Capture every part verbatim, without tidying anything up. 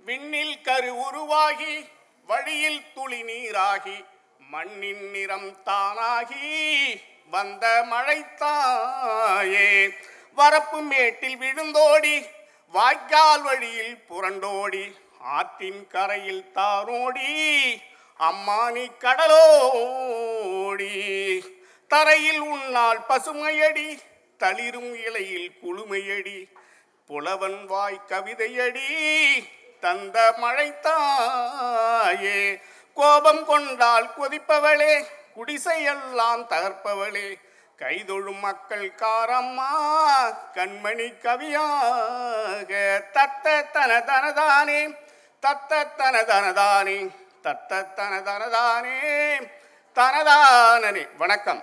விண்ணில் கரு உருவாகி வழியில் துளி நீராகி மண்ணின் நிறம் தானாகி வந்த மழைத்தாயே வரப்பு மேட்டில் விழுந்தோடி வாய்க்கால் வழியில் புரண்டோடி ஆற்றின் கரையில் தாரோடி அம்மானி கடலோடி தரையில் உன்னால் பசுமையடி தளிரும் இலையில் குளுமையடி புலவன் வாய் கவிதையடி தந்த மழைத்தாயே கோபம் கொண்டால் கொதிப்பவளே குடிசையெல்லாம் தகர்ப்பவளே கைதொழும் மக்கள் காரம்மா கண்மணி கவியாக தத்த தன தனதானே தத்த தன தனதானே தத்த தன தனதானே தனதானே. வணக்கம்.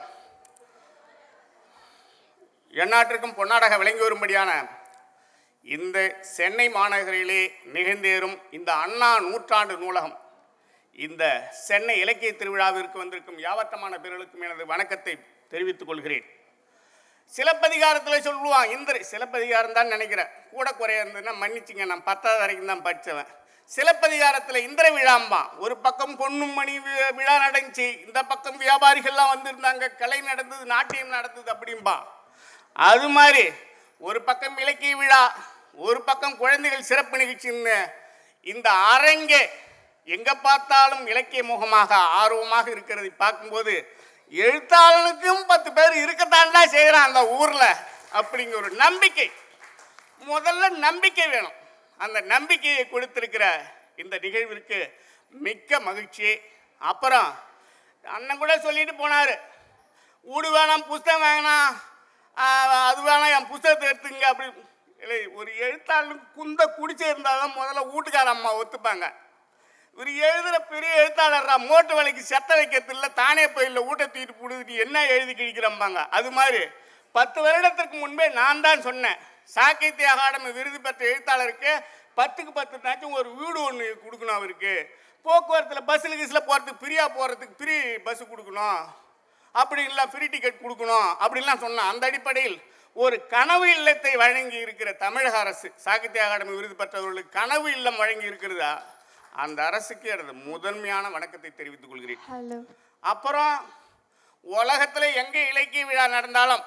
எந்நாட்டிற்கும் பொன்னாடக விளங்கி வரும்படியான இந்த சென்னை மாநகரிலே நிகழ்ந்தேறும் இந்த அண்ணா நூற்றாண்டு நூலகம், இந்த சென்னை இலக்கிய திருவிழாவிற்கு வந்திருக்கும் யாவட்டமான பேர்களுக்கும் எனது வணக்கத்தை தெரிவித்துக் கொள்கிறேன். சிலப்பதிகாரத்தில் சொல்லுவான் இந்திர சிலப்பதிகாரம் தான் நினைக்கிறேன், கூட குறைய இருந்ததுன்னா மன்னிச்சுங்க, நான் பத்தாவது வரைக்கும் தான் படித்தவன். சிலப்பதிகாரத்தில் இந்திர விழாம்பான். ஒரு பக்கம் பொன்னும் மணி விழா நடந்துச்சு, இந்த பக்கம் வியாபாரிகள்லாம் வந்திருந்தாங்க, கலை நடந்தது, நாட்டியம் நடந்தது அப்படிம்பா. அது மாதிரி ஒரு பக்கம் இலக்கிய விழா, ஒரு பக்கம் குழந்தைகள் சிறப்பு நிகழ்ச்சின்னு இந்த அரங்கே எங்கே பார்த்தாலும் இலக்கிய முகமாக ஆர்வமாக இருக்கிறதை பார்க்கும்போது எழுத்தாளனுக்கும் பத்து பேர் இருக்கத்தான்டா செய்கிறான் அந்த ஊரில் அப்படிங்கிற ஒரு நம்பிக்கை, முதல்ல நம்பிக்கை வேணும். அந்த நம்பிக்கையை கொடுத்திருக்கிற இந்த நிகழ்விற்கு மிக்க மகிழ்ச்சி. அப்புறம் அண்ணன் கூட சொல்லிட்டு போனார், ஊடு வேணாம் புஸ்தகம் வேணாம், அது வேணாம் என் புஸ்தகத்தை எடுத்துங்க அப்படி. இல்லை, ஒரு எழுத்தாளனுக்கு குந்த குடிச்சே இருந்தால் தான் முதல்ல வீட்டுக்கார அம்மா ஒத்துப்பாங்க. ஒரு எழுதுகிற பெரிய எழுத்தாளர்ரா, மோட்டு வேலைக்கு செத்த வைக்கிறது இல்லை, தானே போயில்லை ஊட்ட தூக்கிட்டு போடுது, என்ன எழுதி கிழிக்கிறம்பாங்க. அது மாதிரி பத்து வருடத்திற்கு முன்பே நான் தான் சொன்னேன், சாகித்ய அகாடமி விருது பெற்ற எழுத்தாளருக்கு பத்துக்கு பத்துனாச்சும் ஒரு வீடு ஒன்று கொடுக்கணும், அவருக்கு போக்குவரத்தில் பஸ்ஸில் கிஸ்ஸில் போகிறதுக்கு ஃப்ரீயாக போகிறதுக்கு ஃப்ரீ பஸ்ஸு கொடுக்கணும், அப்படின்லாம் ஃப்ரீ டிக்கெட் கொடுக்கணும் அப்படின்லாம் சொன்னேன். அந்த அடிப்படையில் ஒரு கனவு இல்லத்தை வழங்கி இருக்கிற தமிழக அரசு, சாகித்ய அகாடமி விருது பெற்றவர்களுக்கு கனவு இல்லம் வழங்கி இருக்கிறதா, அந்த அரசுக்கு எனது முதன்மையான வணக்கத்தை தெரிவித்துக் கொள்கிறேன். அப்புறம் உலகத்தில் எங்கே இலக்கிய விழா நடந்தாலும்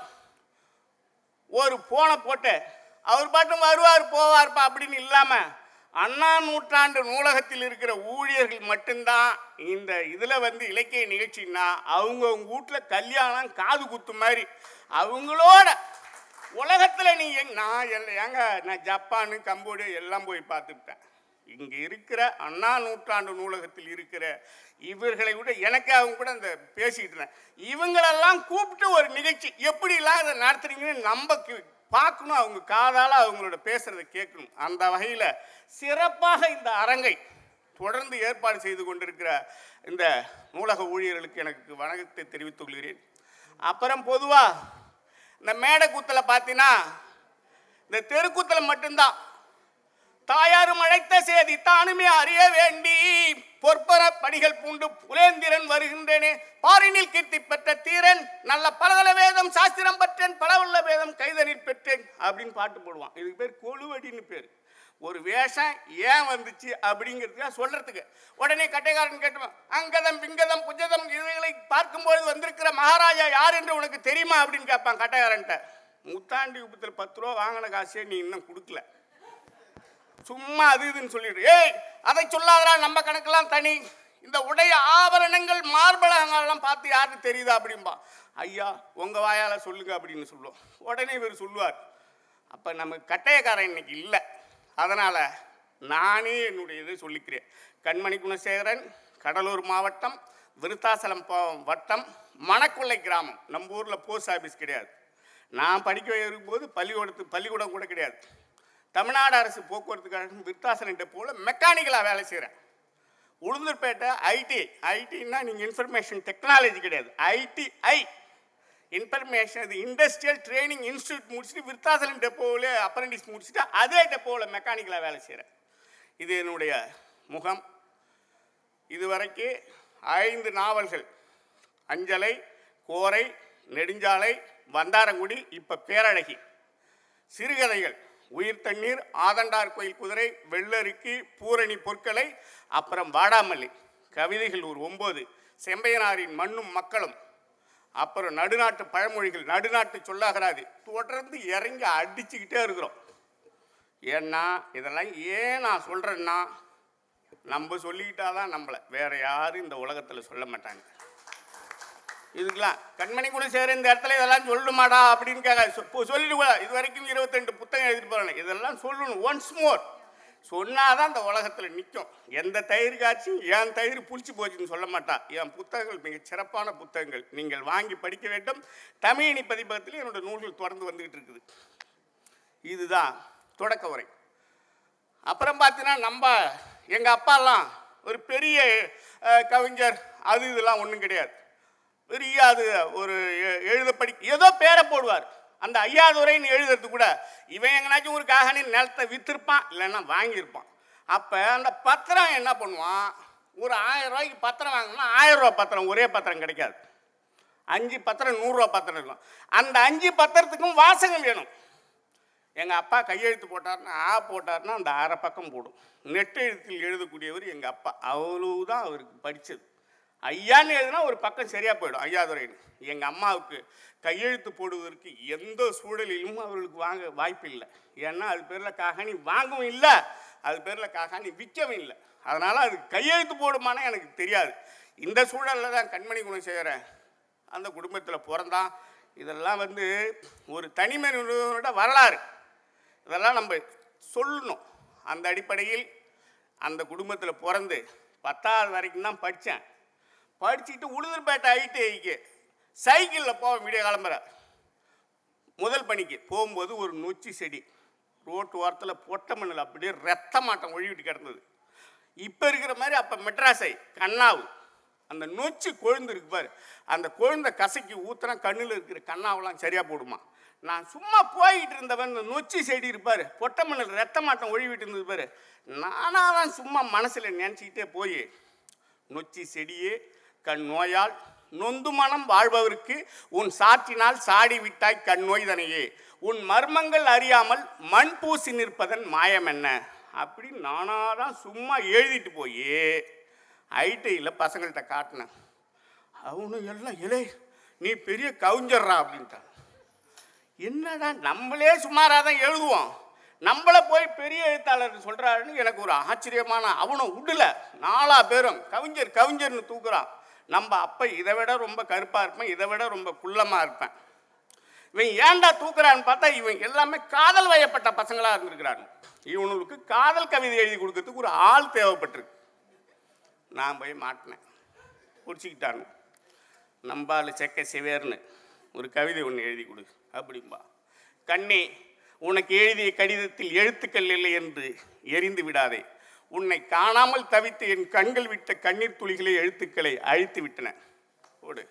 ஒரு போனை போட்டு அவர் பாட்டும் வருவார் போவார்ப்பா அப்படின்னு இல்லாமல் அண்ணா நூற்றாண்டு நூலகத்தில் இருக்கிற ஊழியர்கள் மட்டும்தான் இந்த இதில் வந்து இலக்கிய நிகழ்ச்சின்னா அவங்கவுங்க வீட்டில் கல்யாணம் காது குத்து மாதிரி அவங்களோட உலகத்தில் நீ எங் நான் எல்லாம் ஏங்க நான் ஜப்பானு கம்போடியா எல்லாம் போய் பார்த்துக்கிட்டேன். இங்கே இருக்கிற அண்ணா நூற்றாண்டு நூலகத்தில் இருக்கிற இவர்களை விட எனக்கு அவங்க கூட அந்த பேசிக்கிட்டு இருந்தேன், இவங்களெல்லாம் கூப்பிட்டு ஒரு நிகழ்ச்சி எப்படிலாம் அதை நடத்துறீங்கன்னு நம்ம பார்க்கணும், அவங்க காதால் அவங்களோட பேசுகிறத கேட்கணும். அந்த வகையில் சிறப்பாக இந்த அரங்கை தொடர்ந்து ஏற்பாடு செய்து கொண்டிருக்கிற இந்த நூலக ஊழியர்களுக்கு எனக்கு வணக்கத்தை தெரிவித்துக் கொள்கிறேன். அப்புறம் பொதுவாக இந்த மேடை கூத்தில் பார்த்தீங்கன்னா இந்த தெருக்கூத்தில் மட்டும்தான் தாயாரும் அழைத்த செய்தி தானுமே அறிய வேண்டி பொற்பர படிகள் பூண்டு புலேந்திரன் வருகின்றேனே பாரினில் கீர்த்தி பெற்ற தீரன் நல்ல பலதள வேதம் சாஸ்திரம் பெற்றேன் பலவல்ல வேதம் கைதனில் பெற்றேன் அப்படின்னு பாட்டு போடுவான். இதுக்கு பேர் கொழுவடின்னு பேர். ஒரு வேஷம் ஏன் வந்துச்சு அப்படிங்கிறதுக்காக சொல்றதுக்கு. உடனே கட்டைக்காரன் கேட்டுவான், அங்கதம் பிங்கதம் புஜதம் இவைகளை பார்க்கும்போது வந்திருக்கிற மகாராஜா யார் என்று உனக்கு தெரியுமா அப்படின்னு கேட்பான் கட்டைக்காரன்ட்ட. முத்தாண்டி உப்பத்தில் பத்து ரூபா வாங்கின காசே நீ இன்னும் கொடுக்கல, சும்மா அது இதுன்னு சொல்லிடு. ஏய் அதை சொல்லாதரா, நம்ம கணக்கெல்லாம் தனி, இந்த உடைய ஆபரணங்கள் மார்பலகங்கள்லாம் பார்த்து யாருக்கு தெரியுதா அப்படின்பா. ஐயா உங்கள் வாயால் சொல்லுங்க அப்படின்னு சொல்லுவோம். உடனே இவர் சொல்லுவார், அப்போ நமக்கு கட்டையக்காரன் இன்னைக்கு இல்லை, அதனால் நானே என்னுடைய இதை சொல்லிக்கிறேன். கண்மணி குணசேகரன், கடலூர் மாவட்டம், விருத்தாசலம் வட்டம், மணக்குள்ளை கிராமம். நம்ம ஊரில் போஸ்ட் ஆஃபீஸ் கிடையாது. நான் படிக்க இருக்கும்போது பள்ளிக்கூடத்து பள்ளிக்கூடம் கூட கிடையாது. தமிழ்நாடு அரசு போக்குவரத்து கழகம் விருத்தாசலம் டெப்போல மெக்கானிக்கலாக வேலை செய்கிறேன். உளுந்தூர்பேட்டை ஐடி, ஐடின்னா நீங்கள் இன்ஃபர்மேஷன் டெக்னாலஜி கிடையாது, ஐடிஐ இன்ஃபர்மேஷன், இது இண்டஸ்ட்ரியல் ட்ரைனிங் இன்ஸ்டியூட் முடிச்சுட்டு விருத்தாசலம் டெப்போவில் அப்ரண்டிஸ் முடிச்சுட்டு அதே டெப்போவில் மெக்கானிக்கலாக வேலை செய்கிறேன். இது என்னுடைய முகம். இதுவரைக்கு ஐந்து நாவல்கள், அஞ்சலை, கோரை, நெடுஞ்சாலை, வந்தாரங்குடி, இப்போ பேரழகி, சிறுகதைகள் உயிர் தண்ணீர், ஆதண்டார் கோயில் குதிரை, வெள்ளருக்கு, பூரணி பொற்களை, அப்புறம் வாடாமல்லி கவிதைகள் ஒரு ஒம்பது, செம்பையனாரின் மண்ணும் மக்களும், அப்புறம் நடுநாட்டு பழமொழிகள், நடுநாட்டு சொல்லாகராது, தொடர்ந்து இறங்கி அடிச்சுக்கிட்டே இருக்கிறோம். ஏன்னா இதெல்லாம் ஏன் நான் சொல்கிறேன்னா, நம்ம சொல்லிக்கிட்டாதான் நம்மளை, வேற யாரும் இந்த உலகத்தில் சொல்ல மாட்டாங்க. இதுக்கெல்லாம் கண்மணி குணசேகரன் இந்த இடத்துல இதெல்லாம் சொல்லணுமாடா அப்படின்னு கேட்க சொல்லிடுவா. இது வரைக்கும் இருபத்தெண்டு புத்தகம் எழுதிட்டு போகிறாங்க. இதெல்லாம் சொல்லணும் ஒன்ஸ் மோர். சொன்னாதான் இந்த உலகத்தில் நிற்கும். எந்த தயிர் காய்ச்சும் என் தயிர் புளிச்சு போச்சுன்னு சொல்ல மாட்டா. என் புத்தகங்கள் மிக சிறப்பான புத்தகங்கள், நீங்கள் வாங்கி படிக்க வேண்டும். தமிழினி பதிப்பகத்தில் என்னோட நூல்கள் தொடர்ந்து வந்துக்கிட்டு இருக்குது. இதுதான் தொடக்க உரை. அப்புறம் பார்த்தீங்கன்னா, நம்ம எங்கள் அப்பாலாம் ஒரு பெரிய கவிஞர், அது இதெல்லாம் ஒன்றும் கிடையாது. பெரிய அது ஒரு எழுத படி ஏதோ பேரை போடுவார். அந்த ஐயாதுரைன்னு எழுதுறது கூட இவன் எங்கனாச்சும் ஒரு காகனி நிலத்தை விற்றுருப்பான், இல்லைன்னா வாங்கியிருப்பான். அப்போ அந்த பத்திரம் என்ன பண்ணுவான், ஒரு ஆயிரம் ரூபாய்க்கு பத்திரம் வாங்கினா ஆயிரம் ரூபா பத்திரம், ஒரே பத்திரம் கிடைக்காது. அஞ்சு பத்திரம் நூறுரூவா பத்திரம் இருக்கும். அந்த அஞ்சு பத்திரத்துக்கும் வாசகம் வேணும். எங்கள் அப்பா கையெழுத்து போட்டார்னா, ஆ போட்டார்னா அந்த அரை பக்கம் போடும். நெட்டு எழுத்தில் எழுதக்கூடியவர் எங்கள் அப்பா. அவ்வளவுதான் அவருக்கு படித்தது. ஐயான்னு எழுதுனா ஒரு பக்கம் சரியாக போயிடும், ஐயாதுரைன்னு. எங்கள் அம்மாவுக்கு கையெழுத்து போடுவதற்கு எந்த சூழலிலும் அவர்களுக்கு வாங்க வாய்ப்பு இல்லை. ஏன்னா அது பேரில் காகாணி வாங்கவும் இல்லை, அது பேரில் காகாணி விற்கவும் இல்லை. அதனால் அது கையெழுத்து போடுமானே எனக்கு தெரியாது. இந்த சூழலில் தான் கண்மணி குணசேகரன் அந்த குடும்பத்தில் பிறந்தான். இதெல்லாம் வந்து ஒரு தனிமனிதனோட வரலாறு. இதெல்லாம் நம்ம சொல்லணும். அந்த அடிப்படையில் அந்த குடும்பத்தில் பிறந்து பத்தாவது வரைக்கும் தான் படித்தேன். படிச்சுட்டு உளுந்தூர்பேட்டை ஐடிஐக்கு சைக்கிளில் போவேன். விடிய கிளம்புற முதல் பணிக்கு போகும்போது ஒரு நொச்சி செடி ரோட்டு ஓரத்தில் பொட்ட மண்ணில் அப்படியே ரத்த மாட்டம் ஒழிவிட்டு கிடந்தது. இப்போ இருக்கிற மாதிரி அப்போ மெட்ராஸை கண்ணாவு அந்த நொச்சி கொழுந்து இருக்கு பாரு, அந்த கொழுந்தை கசக்கி ஊற்றுனா கண்ணில் இருக்கிற கண்ணாவெல்லாம் சரியாக போடுமா. நான் சும்மா போய்கிட்டு இருந்தவன் இந்த நொச்சி செடி இருப்பார், பொட்ட மண்ணில் ரத்த மாட்டம் ஒழிவிட்டு இருந்தது பாரு. நானாக தான் சும்மா மனசில் நினச்சிக்கிட்டே போய், நொச்சி செடியே கண் நோயால் நொந்து மனம் வாழ்பவருக்கு உன் சாற்றினால் சாடி விட்டாய் கண் நோய் தனையே, உன் மர்மங்கள் அறியாமல் மண் பூசி நிற்பதன் மாயம் என்ன அப்படின்னு நானாக தான் சும்மா எழுதிட்டு போய் ஐடியில் பசங்கள்கிட்ட காட்டினேன். அவனும் எல்லாம் இலே நீ பெரிய கவிஞர்றா அப்படின்ட்டான். என்னடா நம்மளே சுமாராக தான் எழுதுவோம், நம்மளை போய் பெரிய எழுத்தாளர் சொல்கிறாருன்னு எனக்கு ஒரு ஆச்சரியமான. அவனும் விடல, நாலா பேரும் கவிஞர் கவிஞர்னு தூக்குறான். நம்ம அப்போ இதை விட ரொம்ப கருப்பாக இருப்பேன், இதை விட ரொம்ப குள்ளமாக இருப்பேன். இவன் ஏன்டா தூக்குறான்னு பார்த்தா இவன் எல்லாமே காதல் வயப்பட்ட பசங்களாக இருந்திருக்கிறாங்க. இவனுக்கு காதல் கவிதை எழுதி கொடுக்கறதுக்கு ஒரு ஆள் தேவைப்பட்டிருக்கு. நான் போய் மாட்டினேன், பிடிச்சிக்கிட்டானு. நம்பால் செக்க சிவேர்னு ஒரு கவிதை ஒன்று எழுதி கொடு அப்படிம்பா. கண்ணே, உனக்கு எழுதிய கடிதத்தில் எழுத்துக்கள் இல்லை என்று எரிந்து விடாதே. உன்னை காணாமல் தவித்து என் கண்கள் விட்ட கண்ணீர் துளிகளை எழுத்துக்களை அழித்து விட்டன. ஓடு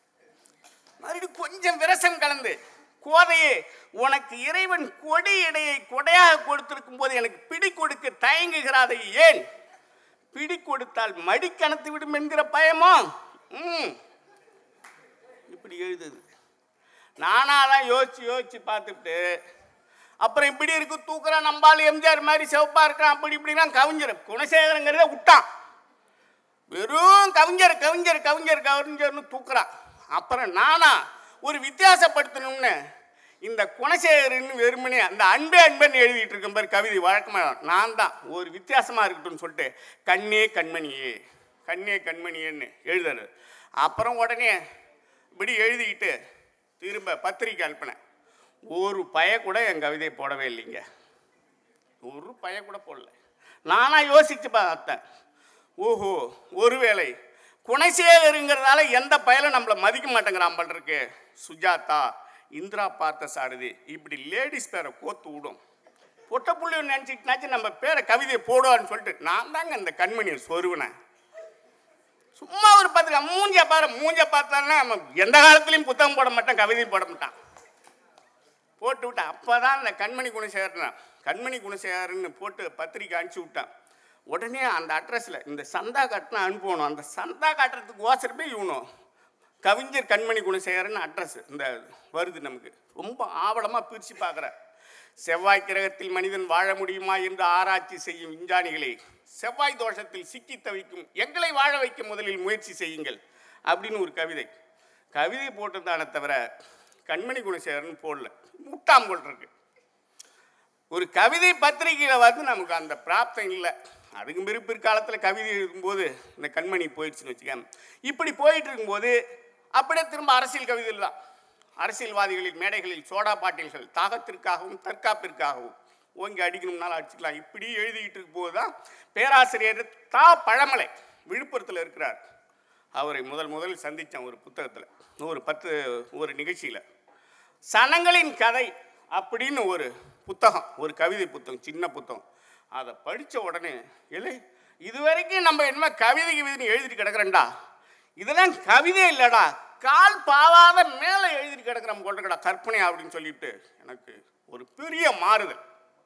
மறுபடியும் கொஞ்சம் விரசம் கலந்து, கோதையே, உனக்கு இறைவன் கொடி இடையை கொடையாக கொடுத்திருக்கும் போது எனக்கு பிடி கொடுக்க தயங்குகிறாதை ஏன்? பிடி கொடுத்தால் மடி கணத்து விடும் என்கிற பயமோ? ம் இப்படி எழுதுது. நானாதான் யோசிச்சு யோசிச்சு பார்த்துட்டு அப்புறம் இப்படி இருக்கு தூக்குறான். நம்பால் எம்ஜிஆர் மாதிரி சிவப்பா இருக்கிறான், அப்படி இப்படின்னா கவிஞர் குணசேகரங்கிறத விட்டான். வெறும் கவிஞர் கவிஞர் கவிஞர் கவிஞர்னு தூக்குறான். அப்புறம் நானா ஒரு வித்தியாசப்படுத்தணும்னு இந்த குணசேகரன்னு வெறுமனே அந்த அன்பே அன்பன்னு எழுதிட்டு இருக்க மாதிரி கவிதை வழக்கமாக நான் தான் ஒரு வித்தியாசமாக இருக்கட்டும்னு சொல்லிட்டு கண்ணே கண்மணியே கண்ணே கண்மணியேன்னு எழுதுறது. அப்புறம் உடனே இப்படி எழுதிக்கிட்டு திரும்ப பத்திரிக்கை அனுப்பினேன். ஒரு பய கூட என் கவிதையை போடவே இல்லைங்க, ஒரு பய கூட போடல. நானாக யோசிச்சு பார்த்தேன், ஓஹோ ஒருவேளை குணசேகருங்கிறதால எந்த பயலை நம்மளை மதிக்க மாட்டேங்கிறான் பண்ணுறக்கு. சுஜாதா, இந்திரா பார்த்த சாரதி, இப்படி லேடிஸ் பேரை கோத்து விடும். பொட்ட புள்ளி நினச்சிக்கிட்டாச்சு நம்ம பேரை கவிதையை போடுவான்னு சொல்லிட்டு நான் தாங்க இந்த கண்மணியை சொருவினேன். சும்மா ஒரு பத்திரிக்கை மூஞ்ச பாரு, மூஞ்ச பார்த்தான்னா எந்த காலத்துலையும் புத்தகம் போட மாட்டான், கவிதையும் போட மாட்டான், போட்டு விட்டான். அப்போ தான் இந்த கண்மணி குணசேகரன் கண்மணி குணசேகரன்னு போட்டு பத்திரிக்கை அனுப்பிச்சி விட்டான். உடனே அந்த அட்ரஸில் இந்த சந்தா காட்டினா அனுப்பணும். அந்த சந்தா காட்டுறதுக்கு ஓசரமே இவனும் கவிஞர் கண்மணி குணசேகரன் அட்ரஸ் இந்த வருது நமக்கு. ரொம்ப ஆவலமாக பிரித்து பார்க்குற. செவ்வாய் கிரகத்தில் மனிதன் வாழ முடியுமா என்று ஆராய்ச்சி செய்யும் விஞ்ஞானிகளே, செவ்வாய் தோஷத்தில் சிக்கி தவிக்கும் எங்களை வாழ வைக்க முதலில் முயற்சி செய்யுங்கள் அப்படின்னு ஒரு கவிதை கவிதை போட்டுதானே தவிர கண்மணி குணசேகரன் போடல. முட்டாம் போட்டிருக்கு. ஒரு கவிதை பத்திரிகையில் வந்து நமக்கு அந்த பிராப்தம் இல்லை. அதுக்கு பிறகு பிற்காலத்தில் கவிதை எழுதும்போது இந்த கண்மணி போயிடுச்சுன்னு வச்சுக்கேன். இப்படி போயிட்டு இருக்கும்போது அப்படியே திரும்ப அரசியல் கவிதையில் தான் அரசியல்வாதிகளின் மேடைகளில் சோடா பாட்டில்கள் தாகத்திற்காகவும் தற்காப்பிற்காகவும் ஓங்கி அடிக்கணும்னாலும் அடிச்சுக்கலாம். இப்படி எழுதிக்கிட்டு இருக்கும்போது தான் பேராசிரியர் தா பழமலை விழுப்புரத்தில் இருக்கிறார். அவரை முதல் முதல் சந்தித்தேன் ஒரு புத்தகத்தில், ஒரு பத்து ஒரு நிகழ்ச்சியில். சனங்களின் கதை அப்படின்னு ஒரு புத்தகம், ஒரு கவிதை புத்தகம், சின்ன புத்தகம். அதை படித்த உடனே இல்லை, இதுவரைக்கும் நம்ம என்ன கவிதை கவிதைன்னு எழுதிட்டு கிடக்குறேன்டா, இதெல்லாம் கவிதை இல்லைடா, கால் பாவாத மேலே எழுதிட்டு கிடக்குறோம் கொண்டக்கடா கற்பனை அப்படின்னு சொல்லிட்டு எனக்கு ஒரு பெரிய மாறுதல்.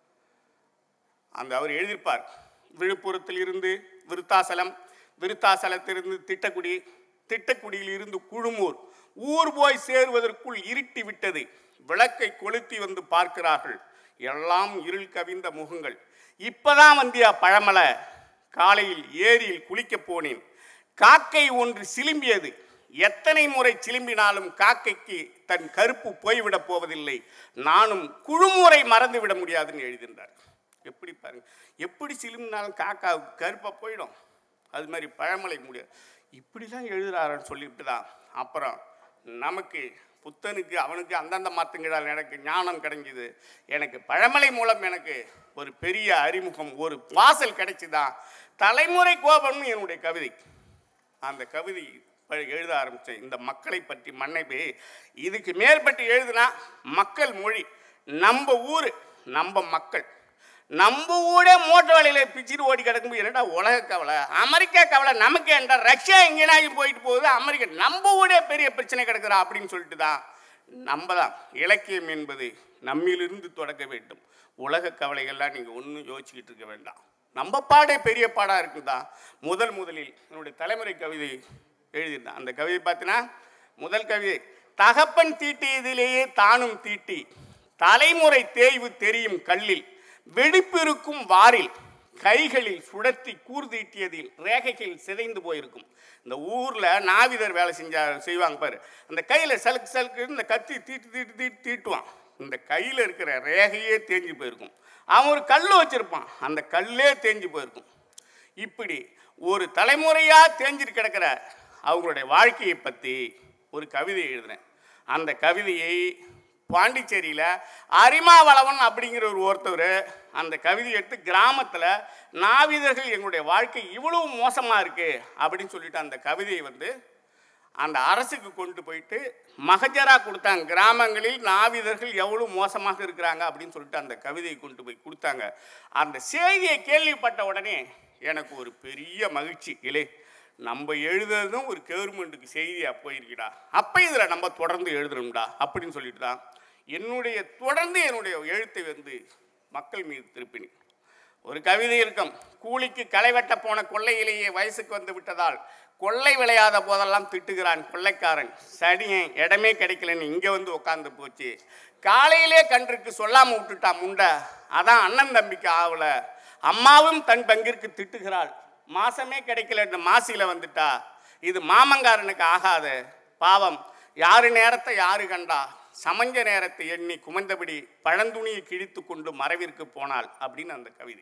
அந்த அவர் எழுதியிருப்பார், விழுப்புரத்தில் இருந்து விருத்தாசலம், விருத்தாசலத்திலிருந்து திட்டக்குடி, திட்டக்குடியில் இருந்து குழுமூர், ஊர் போய் சேருவதற்குள் இருட்டி விட்டது, விளக்கை கொளுத்தி வந்து பார்க்கிறார்கள், எல்லாம் இருள் கவிந்த முகங்கள். இப்பதான் வந்தியா பழமலை, காலையில் ஏரியில் குளிக்கப் போனேன், காக்கை ஒன்று சிலும்பியது, எத்தனை முறை சிலும்பினாலும் காக்கைக்கு தன் கருப்பு போய்விடப் போவதில்லை, நானும் குழுமுறை மறந்து விட முடியாதுன்னு எழுதியிருந்தார். எப்படி பாருங்க, எப்படி சிலும்பினாலும் காக்கா கருப்பா போயிடும், அது மாதிரி பழமலை முடியாது. இப்படி தான் எழுதுறாருன்னு சொல்லிவிட்டு தான் அப்புறம் நமக்கு புத்தனுக்கு அவனுக்கு அந்தந்த மாத்தங்களால் எனக்கு ஞானம் கிடைஞ்சிது. எனக்கு பழமலை மூலம் எனக்கு ஒரு பெரிய அறிமுகம், ஒரு வாசல் கிடைச்சிதான் தலைமுறை கோபம்னு என்னுடைய கவிதை. அந்த கவிதை எழுத ஆரம்பித்தேன். இந்த மக்களை பற்றி மண்ணை போய் இதுக்கு மேற்பட்டு எழுதுனா மக்கள் மொழி, நம்ம ஊர், நம்ம மக்கள், நம்ம ஊரே மோட்டர் வேலையில் பிச்சுட்டு ஓடி கிடக்கும்போது என்னடா உலக கவலை, அமெரிக்கா கவலை நமக்கு ஏன்டா, ரஷ்யா எங்கேனாயும் போயிட்டு போகுது, அமெரிக்கா நம்ம ஊரே பெரிய பிரச்சனை கிடக்குறா அப்படின்னு சொல்லிட்டு தான் நம்ம தான் இலக்கியம் என்பது நம்மிலிருந்து தொடங்க வேண்டும். உலக கவலைகள்லாம் நீங்கள் ஒன்றும் யோசிச்சுக்கிட்டு இருக்க வேண்டாம், நம்ம பாடே பெரிய பாடாக இருக்குதா. முதல் முதலில் என்னுடைய தலைமுறை கவிதை எழுதியிருந்தேன். அந்த கவிதை பார்த்தீங்கன்னா முதல் கவிதை, தகப்பன் தீட்டியதிலேயே தானும் தீட்டி, தலைமுறை தேய்வு தெரியும் கல்லில், வெடிப்பிருக்கும் வாரில், கைகளில் சுடத்தி கூர்தீட்டியதில் ரேகைகள் சிதைந்து போயிருக்கும். இந்த ஊரில் நாவிதர் வேலை செஞ்சா செய்வாங்க பாரு, அந்த கையில் சலுக்கு சலுக்கு இந்த கத்தி தீட்டு தீட்டு தீட்டு தீட்டுவான், இந்த கையில் இருக்கிற ரேகையே தேஞ்சு போயிருக்கும். அவன் ஒரு கல் வச்சுருப்பான், அந்த கல்லே தேஞ்சு போயிருக்கும். இப்படி ஒரு தலைமுறையாக தேஞ்சிட்டு கிடக்கிற அவங்களுடைய வாழ்க்கையை பற்றி ஒரு கவிதை எழுதினேன். அந்த கவிதையை பாண்டிச்சேரியில் அரிமாவளவன் அப்படிங்கிற ஒரு ஒருத்தவர் அந்த கவிதையை எடுத்து கிராமத்தில் நாவிதர்கள் எங்களுடைய வாழ்க்கை இவ்வளவு மோசமாக இருக்குது அப்படின்னு சொல்லிட்டு அந்த கவிதையை வந்து அந்த அரசுக்கு கொண்டு போயிட்டு மகஜரா கொடுத்தாங்க. கிராமங்களில் நாவிதர்கள் எவ்வளோ மோசமாக இருக்கிறாங்க அப்படின்னு சொல்லிட்டு அந்த கவிதையை கொண்டு போய் கொடுத்தாங்க. அந்த செய்தியை கேள்விப்பட்ட உடனே எனக்கு ஒரு பெரிய மகிழ்ச்சி. இல்லை, நம்ம எழுதுறதும் ஒரு கவர்மெண்ட்டுக்கு செய்தியாக போயிருக்கடா, அப்போ இதில் நம்ம தொடர்ந்து எழுதுறோம்டா அப்படின்னு சொல்லிட்டு தான் என்னுடைய தொடர்ந்து என்னுடைய எழுத்தை வந்து மக்கள் மீது திருப்பினேன். ஒரு கவிதை இருக்கும், கூலிக்கு களை வெட்ட போன கொள்ளையிலேயே வயசுக்கு வந்து விட்டதால் கொள்ளை விளையாத போதெல்லாம் திட்டுகிறான் கொள்ளைக்காரன், சனியன் இடமே கிடைக்கலன்னு இங்கே வந்து உட்காந்து போச்சு, காலையிலே கன்றுக்கு சொல்லாமல் விட்டுட்டான் முண்டை, அதான் அண்ணன் தம்பிக்கு ஆகலை, அம்மாவும் தன் பங்கிற்கு திட்டுகிறாள், மாசமே கிடைக்கலன்னு மாசியில் வந்துட்டா, இது மாமங்காரனுக்கு ஆகாது பாவம், யாரு நேரத்தை யாரு கண்டா, சமஞ்ச நேரத்தை எண்ணி குமைந்தபடி பழந்துணியை கிழித்து கொண்டு மறைவிற்கு போனாள் அப்படின்னு அந்த கவிதை.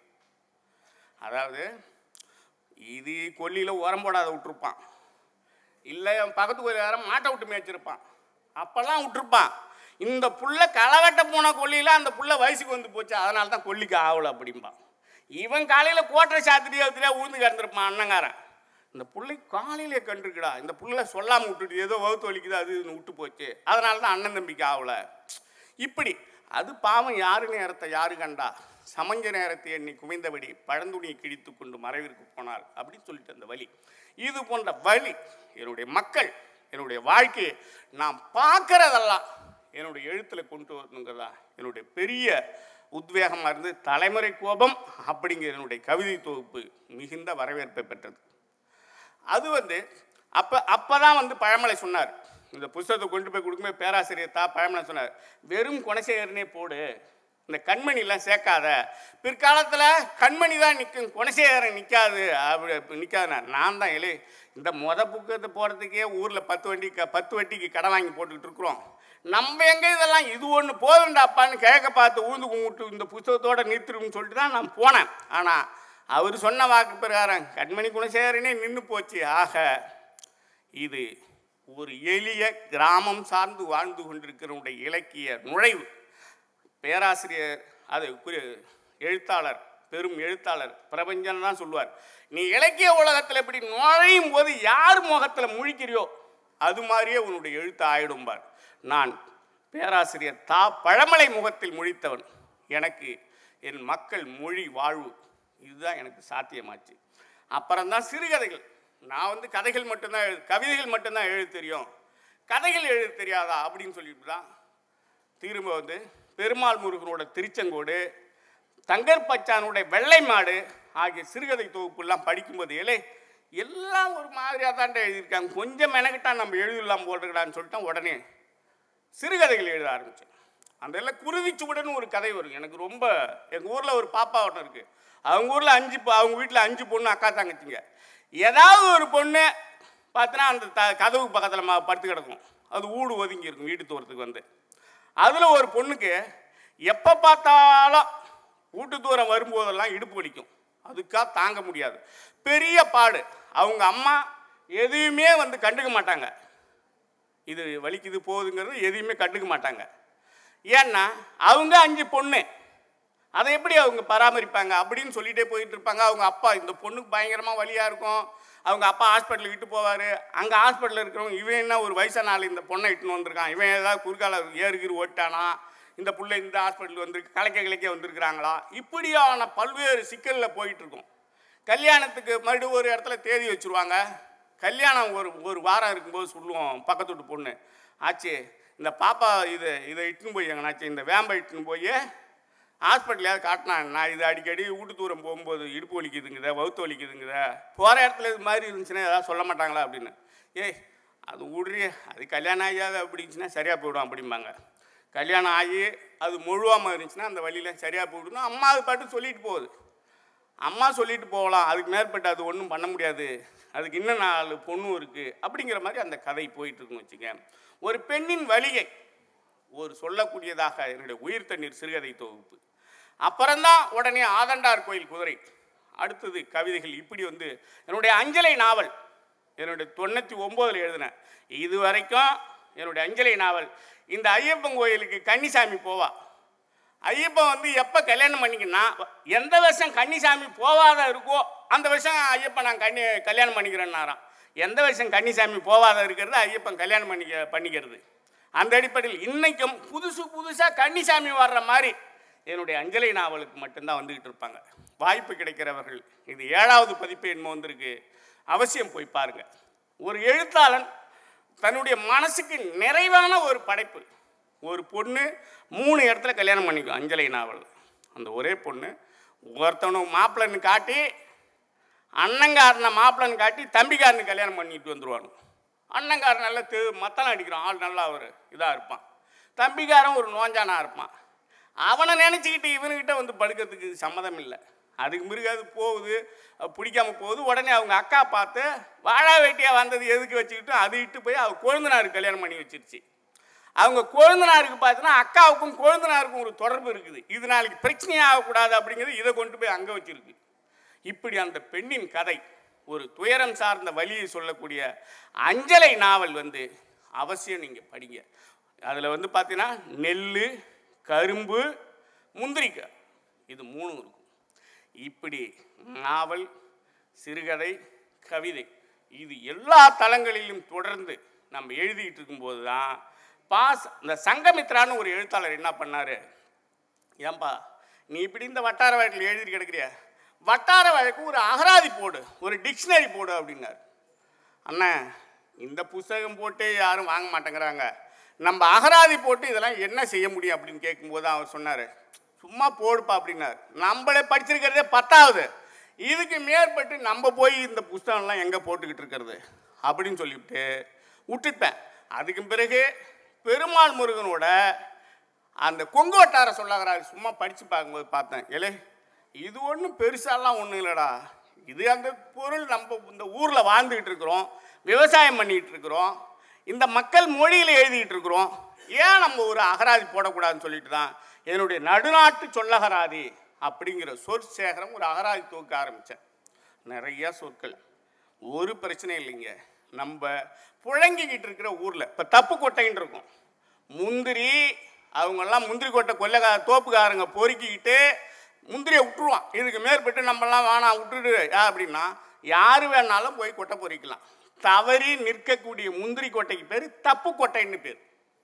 அதாவது இது கொல்லியில் உரம் போடாத விட்டுருப்பான், இல்லை பக்கத்து ஒரு யாரும் மாட்டை விட்டு மேய்ச்சிருப்பான், அப்போல்லாம் விட்டுருப்பான். இந்த புள்ள களவெட்ட போன கொல்லியில் அந்த புள்ள வயசுக்கு வந்து போச்சு, அதனால தான் கொல்லிக்கு ஆகலை அப்படிம்பான். இவன் காலையில் கோட்டை சாத்திரியா உழுந்து கிடந்திருப்பான் அண்ணங்காரன், இந்த பிள்ளை காலையிலே கண்டிருக்குடா, இந்த பிள்ளை சொல்லாமல் விட்டுட்டு ஏதோ வகுத்து வலிக்குது அது விட்டு போச்சு, அதனால தான் அண்ணன் தம்பிக்கு ஆகலை. இப்படி அது பாவம், யாரு நேரத்தை யாரு கண்டா, சமஞ்ச நேரத்தை எண்ணி குமைந்தபடி பழந்துணியை கிழித்து கொண்டு மறைவிற்கு போனாள் அப்படின்னு சொல்லிட்டு அந்த வலி, இது போன்ற வலி என்னுடைய மக்கள் என்னுடைய வாழ்க்கையை நான் பார்க்கறதெல்லாம் என்னுடைய எழுத்தில் கொண்டு வரணுங்கிறதா என்னுடைய பெரிய உத்வேகமாக இருந்து தலைமுறை கோபம் அப்படிங்கிற என்னுடைய கவிதை தொகுப்பு மிகுந்த வரவேற்பை பெற்றது. அது வந்து அப்போ அப்போ தான் வந்து பழமலை சொன்னார், இந்த புத்தகத்தை கொண்டு போய் கொடுக்கும்போது பேராசிரியர் தா பழமலை சொன்னார், வெறும் குணசேகரனே போடு, இந்த கண்மணிலாம் சேர்க்காத, பிற்காலத்தில் கண்மணி தான் நிற்கும், குணசேகரன் நிற்காது அப்படி நிற்காதுண்ணா. நான் தான் இல்லை இந்த மொத புக்கத்தை போகிறதுக்கே ஊரில் பத்து வண்டி க பத்து வட்டிக்கு கடை வாங்கி போட்டுக்கிட்டு இருக்கிறோம். நம்ம எங்கே இதெல்லாம் இது ஒன்று போதுண்டாப்பான்னு கிழக்க பார்த்து ஊந்து கும்பிட்டு இந்த புத்தகத்தோடு நிறுத்திடும்னு சொல்லிட்டு தான் நான் போனேன். ஆனால் அவர் சொன்ன வாக்கு பிரகாரம் கண்மணி குணசேகரனே நின்று போச்சு. ஆக இது ஒரு எளிய கிராமம் சார்ந்து வாழ்ந்து கொண்டிருக்கிறவருடைய இலக்கிய நுழைவு. பேராசிரியர் அது எழுத்தாளர், பெரும் எழுத்தாளர் பிரபஞ்சன் தான் சொல்லுவார், நீ இலக்கிய உலகத்தில் இப்படி நுழையும் போது யார் முகத்தில் முழிக்கிறியோ அது மாதிரியே உன்னுடைய எழுத்து ஆயிடும்பார். நான் பேராசிரியர் தா பழமலை முகத்தில் முழித்தவன். எனக்கு என் மக்கள் மொழி வாழ்வு இதுதான் எனக்கு சாத்தியமாச்சு. அப்புறம்தான் சிறுகதைகள். நான் வந்து கதைகள் மட்டும்தான் எழு கவிதைகள் மட்டும்தான் எழுத தெரியும், கதைகள் எழுத தெரியாதா அப்படின்னு சொல்லிட்டு தான் திரும்ப வந்து பெருமாள் முருகனோட திருச்செங்கோடு, தங்கர் பச்சானுடைய வெள்ளை மாடு ஆகிய சிறுகதை தொகுப்புலாம் படிக்கும்போது ஏலே எல்லாம் ஒரு மாதிரியாக தான் எழுதியிருக்காங்க, கொஞ்சம் மெனக்கிட்டா நம்ம எழுதலாம் போட்டுக்கலான்னு சொல்லிட்டேன். உடனே சிறுகதைகள் எழுத ஆரம்பித்தேன். அந்த எல்லாம் குருவிச்சுவடுன்னு ஒரு கதை வரும். எனக்கு ரொம்ப எங்கள் ஊரில் ஒரு பாப்பா ஒன்று இருக்குது. அவங்க ஊரில் அஞ்சு அவங்க வீட்டில் அஞ்சு பொண்ணு அக்கா தங்கச்சிங்க. ஏதாவது ஒரு பொண்ணு பார்த்தீங்கன்னா அந்த த கதவு பக்கத்தில் மா படுத்து கிடக்கும், அது ஊடு ஒதுங்கி இருக்கும் வீட்டு தூரத்துக்கு வந்து. அதில் ஒரு பொண்ணுக்கு எப்போ பார்த்தாலும் வீட்டு தூரம் வரும்போதெல்லாம் இடுப்பு வலிக்கும், அதுக்காக தாங்க முடியாது, பெரிய பாடு. அவங்க அம்மா எதையுமே வந்து கண்டுக்க மாட்டாங்க, இது வலிக்குது போகுதுங்கிறது எதையுமே கண்டுக்க மாட்டாங்க. ஏன்னா அவங்க அஞ்சு பொண்ணு, அதை எப்படி அவங்க பராமரிப்பாங்க அப்படின்னு சொல்லிகிட்டே போயிட்டு இருப்பாங்க. அவங்க அப்பா இந்த பொண்ணுக்கு பயங்கரமாக வலியாக இருக்கும், அவங்க அப்பா ஹாஸ்பிட்டலுக்கு இட்டு போவார். அங்கே ஹாஸ்பிட்டலில் இருக்கிறவங்க இவன் என்ன ஒரு வயசான ஆள் இந்த பொண்ணை இட்டுன்னு வந்திருக்கான், இவன் ஏதாவது குறுக்கால ஏறுகிறு ஓட்டானா, இந்த பிள்ளை இந்த ஹாஸ்பிட்டல் வந்துருக்கு கலைக்க கிளைக்க வந்திருக்கிறாங்களா, இப்படியான பல்வேறு சிக்கலில் போயிட்டுருக்கோம். கல்யாணத்துக்கு மறுபடியும் ஒரு இடத்துல தேதி வச்சுருவாங்க. கல்யாணம் ஒரு ஒரு வாரம் இருக்கும்போது சொல்லுவோம் பக்கத்து வீட்டு பொண்ணு, ஆச்சு இந்த பாப்பா இது இதை இட்டுன்னு போய் எங்கனாச்சு இந்த வேம்பை இட்டுன்னு போய் ஹாஸ்பிட்டலையாவது காட்டினான், நான் இது அடிக்கடி வீட்டு தூரம் போகும்போது இடுப்பு வலிக்குதுங்குத வவுத்து வலிக்குதுங்குத, போகிற இடத்துல இது மாதிரி இருந்துச்சுன்னா ஏதாவது சொல்ல மாட்டாங்களா அப்படின்னு. ஏய் அது விட்றி, அது கல்யாணம் ஆகியாது அப்படின்னுச்சுன்னா சரியாக போய்டும் அப்படிம்பாங்க. கல்யாணம் ஆகி அது முழுவாமல் இருந்துச்சுன்னா அந்த வழியில் சரியாக போய்விடணும். அம்மா அது பாட்டு சொல்லிட்டு போகுது, அம்மா சொல்லிட்டு போகலாம், அதுக்கு மேற்பட்டு அது ஒன்றும் பண்ண முடியாது, அதுக்கு இன்னும் நாலு பொண்ணும் இருக்குது அப்படிங்கிற மாதிரி அந்த கதை போயிட்டுருக்குன்னு வச்சுக்க. ஒரு பெண்ணின் வலியை ஒரு சொல்லக்கூடியதாக என்னுடைய உயிர் தண்ணீர் சிறுகதை தொகுப்பு. அப்புறம்தான் உடனே ஆதண்டார் கோயில் குதிரை, அடுத்தது கவிதைகள். இப்படி வந்து என்னுடைய அஞ்சலை நாவல் என்னுடைய தொண்ணூற்றி ஒம்போதில் எழுதினேன். இது வரைக்கும் என்னுடைய அஞ்சலை நாவல் இந்த ஐயப்பன் கோயிலுக்கு கன்னிசாமி போவா. ஐயப்பன் வந்து எப்போ கல்யாணம் பண்ணிக்கினா எந்த வருஷம் கன்னிசாமி போவாத இருக்கோ அந்த வருஷம் ஐயப்பன் நான் கன்னி கல்யாணம் பண்ணிக்கிறேன்னாராம். எந்த வருஷம் கன்னிசாமி போவாத இருக்கிறது ஐயப்பன் கல்யாணம் பண்ணிக்க பண்ணிக்கிறது. அந்த அடிப்படையில் இன்றைக்கும் புதுசு புதுசாக கன்னிசாமி வர்ற மாதிரி என்னுடைய அஞ்சலை நாவலுக்கு மட்டும்தான் வந்துக்கிட்டு இருப்பாங்க. வாய்ப்பு கிடைக்கிறவர்கள், இது ஏழாவது பதிப்பு என்னமோ வந்திருக்கு, அவசியம் போய் பாருங்கள். ஒரு எழுத்தாளன் தன்னுடைய மனசுக்கு நிறைவான ஒரு படைப்பு. ஒரு பொண்ணு மூணு இடத்துல கல்யாணம் பண்ணிக்கும் அஞ்சலை நாவல். அந்த ஒரே பொண்ணு ஒருத்தவனுக்கு மாப்பிள்ளன்னு காட்டி, அண்ணங்காரனை மாப்பிள்ளன்னு காட்டி தம்பிக்காரனு கல்யாணம் பண்ணிட்டு வந்துடுவானு. அண்ணங்காரன் நல்லா தெ மத்தனம் அடிக்கிறான், ஆள் நல்லா ஒரு இதாக இருப்பான். தம்பிக்காரன் ஒரு நோஞ்சானா இருப்பான். அவனை நினச்சிக்கிட்டு இவனுக்கிட்ட வந்து படுக்கிறதுக்கு சம்மதம் இல்லை. அதுக்கு மிருக அது போகுது, பிடிக்காமல் போகுது. உடனே அவங்க அக்கா பார்த்து வாழா வேட்டியாக வந்தது எதுக்கு வச்சுக்கிட்டு அது இட்டு போய் அவள் கொழுந்தனாருக்கு கல்யாணம் பண்ணி வச்சிருச்சு. அவங்க கொழுந்தனாருக்கு பார்த்தீங்கன்னா அக்காவுக்கும் கொழுந்தனாருக்கும் ஒரு தொடர்பு இருக்குது. இது நாளைக்கு பிரச்சனையாக ஆகக்கூடாது அப்படிங்கிறது இதை கொண்டு போய் அங்கே வச்சுருக்கு. இப்படி அந்த பெண்ணின் கதை ஒரு துயரம் சார்ந்த வழியை சொல்லக்கூடிய அஞ்சலை நாவல் வந்து அவசியம் நீங்கள் படிங்க. அதில் வந்து பார்த்தீங்கன்னா நெல், கரும்பு, முந்திரிக்காய், இது மூணும் இருக்கும். இப்படி நாவல், சிறுகதை, கவிதை இது எல்லா தளங்களிலும் தொடர்ந்து நம்ம எழுதிட்டு இருக்கும்போது தான் பாஸ் இந்த சங்கமித்ரான்னு ஒரு எழுத்தாளர் என்ன பண்ணார், ஏன்பா நீ இப்படி இந்த வட்டார வழக்கில் எழுதி கிடக்கிறிய, வட்டார வழக்கு ஒரு அகராதி போடு, ஒரு டிக்ஷனரி போடு அப்படின்னார். அண்ணா இந்த புத்தகம் போட்டு யாரும் வாங்க மாட்டேங்கிறாங்க, நம்ம அகராதி போட்டு இதெல்லாம் என்ன செய்ய முடியும் அப்படின்னு கேட்கும்போது அவர் சொன்னார், சும்மா போடுப்பா அப்படின்னார். நம்மளே படிச்சிருக்கிறதே பத்தாவது, இதுக்கு மேற்பட்டு நம்ம போய் இந்த புத்தகம்லாம் எங்கே போட்டுக்கிட்டு இருக்கிறது அப்படின்னு சொல்லிவிட்டு விட்டுட்டேன். அதுக்கு பிறகு பெருமாள் முருகனோட அந்த கொங்கு வட்டார சொல்லகராதி சும்மா படித்து பார்க்கும்போது பார்த்தேன், ஏலே இது ஒன்றும் பெருசாலாம் ஒன்றும் இல்லைடா, இது அந்த பொருள் நம்ம இந்த ஊரில் வாழ்ந்துக்கிட்டு இருக்கிறோம், விவசாயம் பண்ணிக்கிட்டு இருக்கிறோம், இந்த மக்கள் மொழியில் எழுதிக்கிட்டு இருக்கிறோம், ஏன் நம்ம ஒரு அகராதி போடக்கூடாதுன்னு சொல்லிட்டு தான் என்னுடைய நடுநாட்டு சொல்லகராதி அப்படிங்கிற சொற்சேகரம் ஒரு அகராதி துவக்க ஆரம்பித்தேன். நிறையா சொற்கள், ஒரு பிரச்சனை இல்லைங்க. நம்ம புழங்கிக்கிட்டு இருக்கிற ஊரில் இப்போ தப்பு கொட்டைன்னு இருக்கும், முந்திரி அவங்கெல்லாம் முந்திரி கொட்டை கொல்லைக்கா தோப்புக்காரங்க பொறுக்கிக்கிட்டு முந்திரியை விட்டுருவான், இதுக்கு மேற்பட்டு நம்மளாம் வேணாம் விட்டுடு அப்படின்னா யார் வேணாலும் போய் கொட்டை பொறிக்கலாம். தவறி நிற்கக்கூடிய முந்திரி கொட்டைக்கு பேர் தப்பு கொட்டைன்னு பேர்.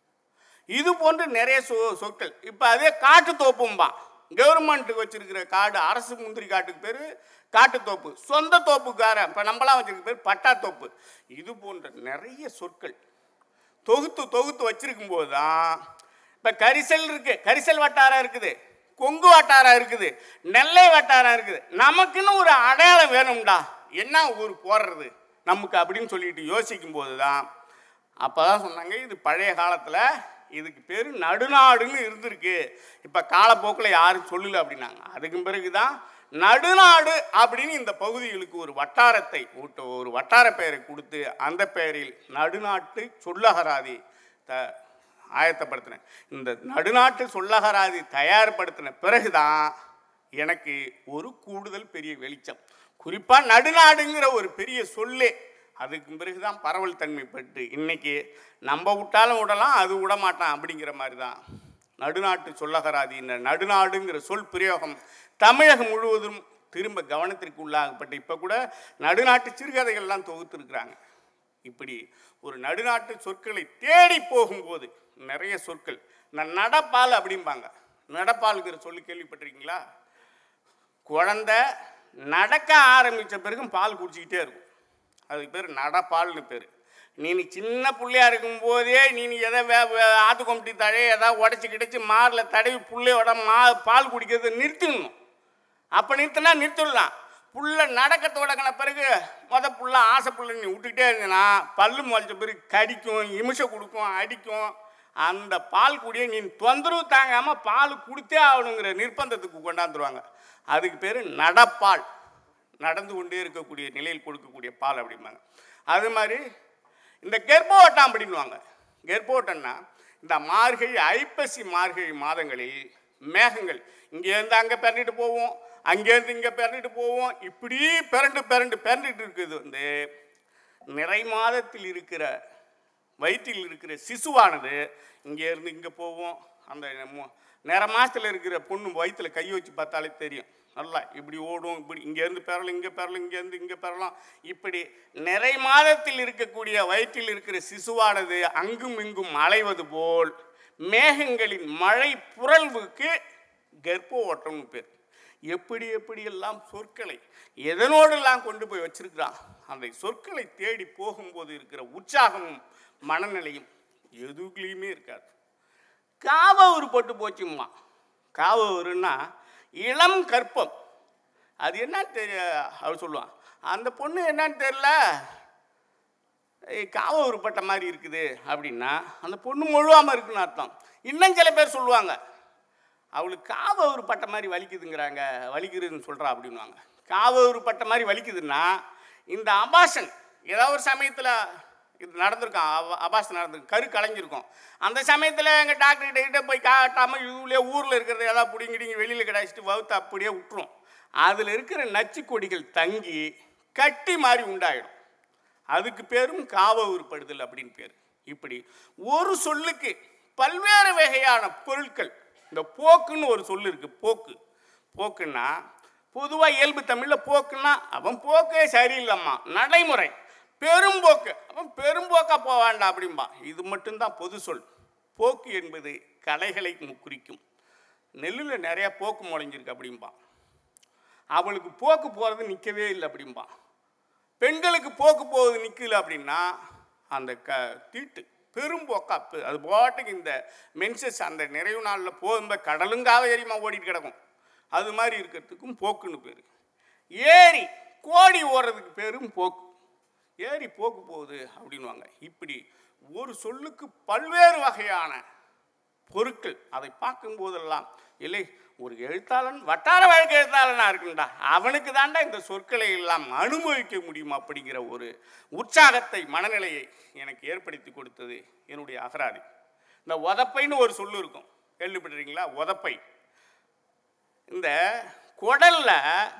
இது போன்று நிறைய சொ சொற்கள் இப்போ அதே காட்டு தோப்பும்பா, கவர்மெண்ட்டுக்கு வச்சிருக்கிற காடு அரசு முந்திரி காட்டுக்கு பேர் காட்டுத்தோப்பு, சொந்த தோப்புக்காரன் இப்போ நம்மளாம் வச்சிருக்க பேர் பட்டா தோப்பு. இது போன்ற நிறைய சொற்கள் தொகுத்து தொகுத்து வச்சிருக்கும் போது தான் இப்போ கரிசல் இருக்கு, கரிசல் வட்டாரம் இருக்குது, கொங்கு வட்டாரம் இருக்குது, நெல்லை வட்டாரம் இருக்குது. நமக்குன்னு ஒரு அடையாளம் வேணும்டா, என்ன ஊர் போடுறது நமக்கு அப்படின்னு சொல்லிட்டு யோசிக்கும் போது தான் அப்போ தான் சொன்னாங்க, இது பழைய காலத்தில் இதுக்கு பேர் நடுநாடுன்னு இருந்திருக்கு, இப்போ காலப்போக்கில் யாரும் சொல்லலை அப்படின்னாங்க. அதுக்கு பிறகு தான் நடுநாடு அப்படின்னு இந்த பகுதிகளுக்கு ஒரு வட்டாரத்தை ஒரு வட்டார பெயரை கொடுத்து அந்த பெயரில் நடுநாட்டு சொல்லகராதி த ஆயத்தப்படுத்தினேன். இந்த நடுநாட்டு சொல்லகராதி தயார்படுத்தின பிறகுதான் எனக்கு ஒரு கூடுதல் பெரிய வெளிச்சம், குறிப்பாக நடுநாடுங்கிற ஒரு பெரிய சொல்லே அதுக்கு பிறகுதான் பரவல் தன்மை பெற்று இன்னைக்கு நம்ம விட்டாலும் விடலாம், அது விட மாட்டான் அப்படிங்கிற மாதிரி தான் நடுநாட்டு சொல்லகராதி. இந்த நடுநாடுங்கிற சொல் பிரயோகம் தமிழகம் முழுவதும் திரும்ப கவனத்திற்கு உள்ளாகப்பட்டு இப்போ கூட நடுநாட்டு சிறுகதைகள்லாம் தொகுத்துருக்குறாங்க. இப்படி ஒரு நடுநாட்டு சொற்களை தேடி போகும்போது நிறைய சொற்கள், இந்த நடப்பால் அப்படிம்பாங்க, நடப்பாலுங்கிற சொல்லி கேள்விப்பட்டிருக்கீங்களா? குழந்தை நடக்க ஆரம்பித்த பிறகும் பால் குடிச்சிக்கிட்டே இருக்கும், அதுக்கு பேர் நடப்பால்னு பேர். நீ சின்ன பிள்ளையா இருக்கும்போதே நீ எதை வே ஆத்து கொம்பட்டி தழைய எதாவது உடச்சி கிடச்சி மாரில் தடவி பிள்ளையோட மா பால் குடிக்கிறத நிறுத்திடணும். அப்போ நிறுத்தினா நிறுத்திடலாம். புள்ள நடக்க தொடங்கின பிறகு மொதல் புள்ள ஆசை புள்ள நீ விட்டுக்கிட்டே இருந்தீங்கன்னா பல்லு முளைச்ச பிறகு கடிக்கும், இமிஷை கொடுக்கும், அடிக்கும். அந்த பால் குடியை நீ தொந்தரவு தாங்காமல் பால் குடித்தே ஆகணுங்கிற நிர்பந்தத்துக்கு கொண்டாந்துருவாங்க. அதுக்கு பேர் நடப்பால், நடந்து கொண்டே இருக்கக்கூடிய நிலையில் கொடுக்கக்கூடிய பால் அப்படிம்பாங்க. அது மாதிரி இந்த கெர்ப்போட்டம் அப்படின்வாங்க. கெர்ப்போட்டம்னா இந்த மார்கழி ஐப்பசி மார்கழி மாதங்களில் மேகங்கள் இங்கேருந்து அங்கே பிறண்டிட்டு போவோம், அங்கேருந்து இங்கே பிறண்டிட்டு போவோம், இப்படி பிறண்டு பிறண்டு பிறண்டிட்டு இருக்குது. வந்து நிறை மாதத்தில் இருக்கிற வயிற்றில் இருக்கிற சிசுவானது இங்கேருந்து இங்கே போவோம். அந்த நிற மாதத்தில் இருக்கிற பொண்ணு வயிற்றில் கை வச்சு பார்த்தாலே தெரியும், நல்லா இப்படி ஓடும், இப்படி இங்கேருந்து பெறலாம், இங்கே பெறலாம், இங்கேருந்து இங்கே பெறலாம். இப்படி நிறை மாதத்தில் இருக்கக்கூடிய வயிற்றில் இருக்கிற சிசுவானது அங்கும் இங்கும் அலைவது போல் மேகங்களின் மழை புரள்வுக்கு கர்ப்ப ஓட்டம்னு பேர். எப்படி எப்படியெல்லாம் சொற்களை எதனோடெல்லாம் கொண்டு போய் வச்சிருக்கிறான். அந்த சொற்களை தேடி போகும்போது இருக்கிற உற்சாகமும் மனநிலையும் எதுக்குலையுமே இருக்காது. காவ ஒரு பொட்டு போச்சும்மா, காவ ஒருன்னா இளம் கற்பம், அது என்னன்னு தெரிய அவர் சொல்லுவான். அந்த பொண்ணு என்னன்னு தெரியல, காவ உருப்பட்ட மாதிரி இருக்குது அப்படின்னா அந்த பொண்ணு முழுவாமல் இருக்குன்னு அர்த்தம். இன்னும் சில பேர் சொல்லுவாங்க, அவளுக்கு காவ உருப்பட்ட மாதிரி வலிக்குதுங்கிறாங்க, வலிக்குதுன்னு சொல்கிறா அப்படின்வாங்க. காவ உருப்பட்ட மாதிரி வலிக்குதுன்னா இந்த அபாஷன் ஏதாவது ஒரு சமயத்தில் இது நடந்திருக்கும், அபாஷன் நடந்திருக்கும், கரு கலைஞ்சிருக்கும். அந்த சமயத்தில் எங்கள் டாக்டர்கிட்ட கிட்டே போய் காட்டாமல் இதுலேயே ஊரில் இருக்கிறத ஏதாவது பிடிங்கிடிங்க வெளியில் கிடாச்சிட்டு வகுத்து அப்படியே விட்டுரும். அதில் இருக்கிற நச்சு கொடிகள் தங்கி கட்டி மாதிரி உண்டாயிடும். அதுக்கு பேரும் காவ உருப்படுதல் அப்படின்னு பேர். இப்படி ஒரு சொல்லுக்கு பல்வேறு வகையான பொருட்கள். இந்த போக்குன்னு ஒரு சொல் இருக்குது, போக்கு. போக்குன்னா பொதுவாக இயல்பு தமிழில் போக்குன்னா அவன் போக்கே சரியில்லைம்மா, நடைமுறை. பெரும்போக்கு அவன் பெரும்போக்கா போவாண்டா அப்படின்பா. இது மட்டும்தான் பொது சொல். போக்கு என்பது கலைகளை குறிக்கும். நெல்லில் நிறையா போக்கு முளைஞ்சிருக்கு அப்படின்பா. அவளுக்கு போக்கு போகிறது நிற்கவே இல்லை அப்படின்பா. பெண்களுக்கு போக்கு போகுது நிற்கல அப்படின்னா அந்த க தீட்டு பெரும்போக்கா அது பாட்டுக்கு இந்த மென்சஸ் அந்த நிறைவு நாளில் போகும்போது கடலுங்காக ஏரிமா ஓடிட்டு கிடக்கும். அது மாதிரி இருக்கிறதுக்கும் போக்குன்னு பேர். ஏரி கோடி ஓடுறதுக்கு பேரும் போக்கு. ஏரி போக்கு போகுது அப்படின்வாங்க. இப்படி ஒரு சொல்லுக்கு பல்வேறு வகையான பொருட்கள் அதை பார்க்கும்போதெல்லாம் இல்லை ஒரு எழுத்தாளன் வட்டார வழக்கு எழுத்தாளனாக இருக்குண்டா அவனுக்கு தாண்டா இந்த சொற்களை எல்லாம் அனுபவிக்க முடியும் அப்படிங்கிற ஒரு உற்சாகத்தை மனநிலையை எனக்கு ஏற்படுத்தி கொடுத்தது என்னுடைய அகராதி. இந்த உதப்பைன்னு ஒரு சொல்லு இருக்கும், கேள்விப்பட்டிருக்கீங்களா? உதப்பை. இந்த குடல்ல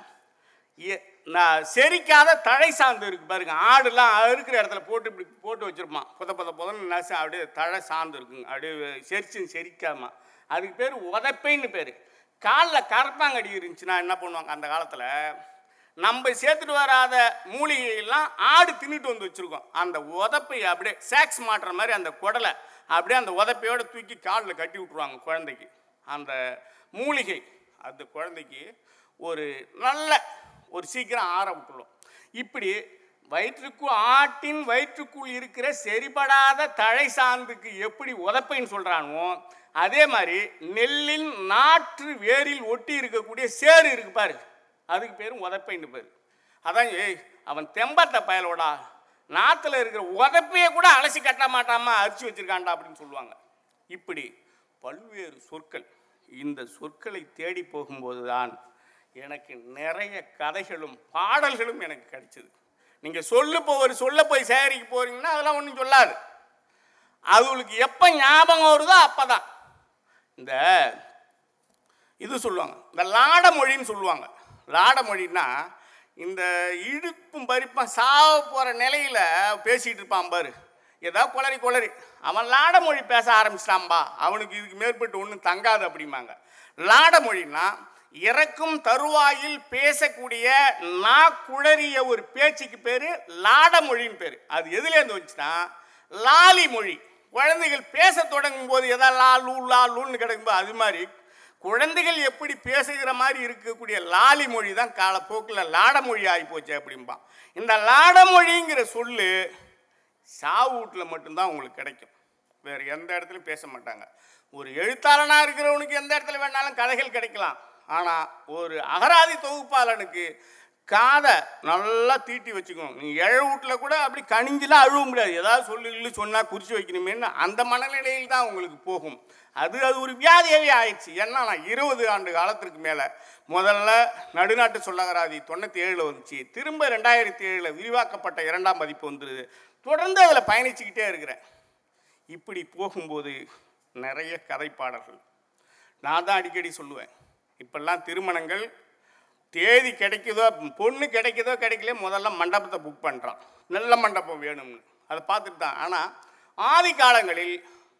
நான் செரிக்காத தழை சார்ந்து இருக்கு பாருங்க, ஆடுலாம் இருக்கிற இடத்துல போட்டு இப்படி போட்டு வச்சிருப்பான், புத புத புதன்னு நசை அப்படியே தழை சார்ந்து இருக்குங்க, அப்படியே செரிச்சுன்னு செரிக்காம, அதுக்கு பேர் உதப்பைன்னு பேர். காலில் கரப்பாங்கடி இருந்துச்சுன்னா என்ன பண்ணுவாங்க அந்த காலத்தில், நம்ம சேர்த்துட்டு வராத மூலிகையெல்லாம் ஆடு தின்னுட்டு வந்து வச்சுருக்கோம், அந்த உதப்பை அப்படியே சேக்ஸ் மாட்டுற மாதிரி அந்த குடலை அப்படியே அந்த உதப்பையோடு தூக்கி காலில் கட்டி விட்ருவாங்க குழந்தைக்கு. அந்த மூலிகை அந்த குழந்தைக்கு ஒரு நல்ல ஒரு சீக்கிரம் ஆற விட்டுரும். இப்படி வயிற்றுக்குள் ஆட்டின் வயிற்றுக்குள் இருக்கிற செறிபடாத தழை சார்ந்துக்கு எப்படி உதப்பைன்னு சொல்கிறானோ, அதே மாதிரி நெல்லின் நாற்று வேரில் ஒட்டி இருக்கக்கூடிய சேரு இருக்கு பாரு, அதுக்கு பேரும் உதப்பைன்னு பேர். அதான் ஏய் அவன் தெம்பத்தை பயலோடா, நாற்றுல இருக்கிற உதப்பையை கூட அலசி கட்ட மாட்டாம அரிச்சு வச்சிருக்காண்டா அப்படின்னு சொல்லுவாங்க. இப்படி பல்வேறு சொற்கள். இந்த சொற்களை தேடி போகும்போது தான் எனக்கு நிறைய கதைகளும் பாடல்களும் எனக்கு கிடைச்சிது. நீங்கள் சொல்லு போ ஒரு சொல்ல போய் சேகரிக்க போகிறீங்கன்னா அதெல்லாம் ஒன்றும் சொல்லாது, அதுகளுக்கு எப்போ ஞாபகம் வருதோ அப்போ தான். இந்த இது சொல்லுவாங்க, இந்த லாட மொழின்னு சொல்லுவாங்க. லாட மொழின்னா இந்த இழுப்பும் பறிப்பான் சாவ போகிற நிலையில் பேசிகிட்டு இருப்பான் பாரு, ஏதாவது குளறி குளறி அவன் லாட மொழி பேச ஆரம்பிச்சிட்டான்பா, அவனுக்கு இதுக்கு மேற்பட்டு ஒன்றும் தங்காது அப்படிம்பாங்க. லாட மொழின்னா இறக்கும் தருவாயில் பேசக்கூடிய நா குளறிய ஒரு பேச்சுக்கு பேர் லாட மொழின்னு பேர். அது எதுலேருந்து வந்துச்சுன்னா லாலி மொழி. குழந்தைகள் பேச தொடங்கும் போது எதா லா லூ லா லூன்னு கிடக்கும்போது அது மாதிரி குழந்தைகள் எப்படி பேசுகிற மாதிரி இருக்கக்கூடிய லாலி மொழி தான் காலப்போக்கில் லாட மொழி ஆகி போச்சு அப்படிம்பான். இந்த லாட மொழிங்கிற சொல்லு சாவு வீட்டில் மட்டும்தான் உங்களுக்கு கிடைக்கும், வேறு எந்த இடத்துலையும் பேச மாட்டாங்க. ஒரு எழுத்தாளனாக இருக்கிறவனுக்கு எந்த இடத்துல வேணாலும் கதைகள் கிடைக்கலாம், ஆனால் ஒரு அகராதி தொகுப்பாளனுக்கு காதை நல்லா தீட்டி வச்சுக்கணும். நீங்கள் ஏழை வீட்டில் கூட அப்படி கணிஞ்செலாம் அழுவ முடியாது, ஏதாவது சொல்லு இல்லை சொன்னால் குறித்து வைக்கணுமேன்னு அந்த மனநிலையில் தான் உங்களுக்கு போகும். அது அது ஒரு வியாதியாகவே ஆயிடுச்சு. ஏன்னா நான் இருபது ஆண்டு காலத்திற்கு மேலே முதல்ல நடுநாட்டு சொல்லகராதி தொண்ணூற்றி ஏழில் வந்துச்சு, திரும்ப ரெண்டாயிரத்தி ஏழில் விரிவாக்கப்பட்ட இரண்டாம் பதிப்பு வந்துடுது, தொடர்ந்து அதில் பயணிச்சுக்கிட்டே இருக்கிறேன். இப்படி போகும்போது நிறைய கதைப்பாடல்கள். நான் தான் அடிக்கடி சொல்லுவேன், இப்பெல்லாம் திருமணங்கள் தேதி கிடைக்குதோ பொண்ணு கிடைக்குதோ கிடைக்கல முதல்ல மண்டபத்தை புக் பண்ணுறான், நல்ல மண்டபம் வேணும்னு அதை பார்த்துட்டு தான். ஆனால் ஆதி காலங்களில்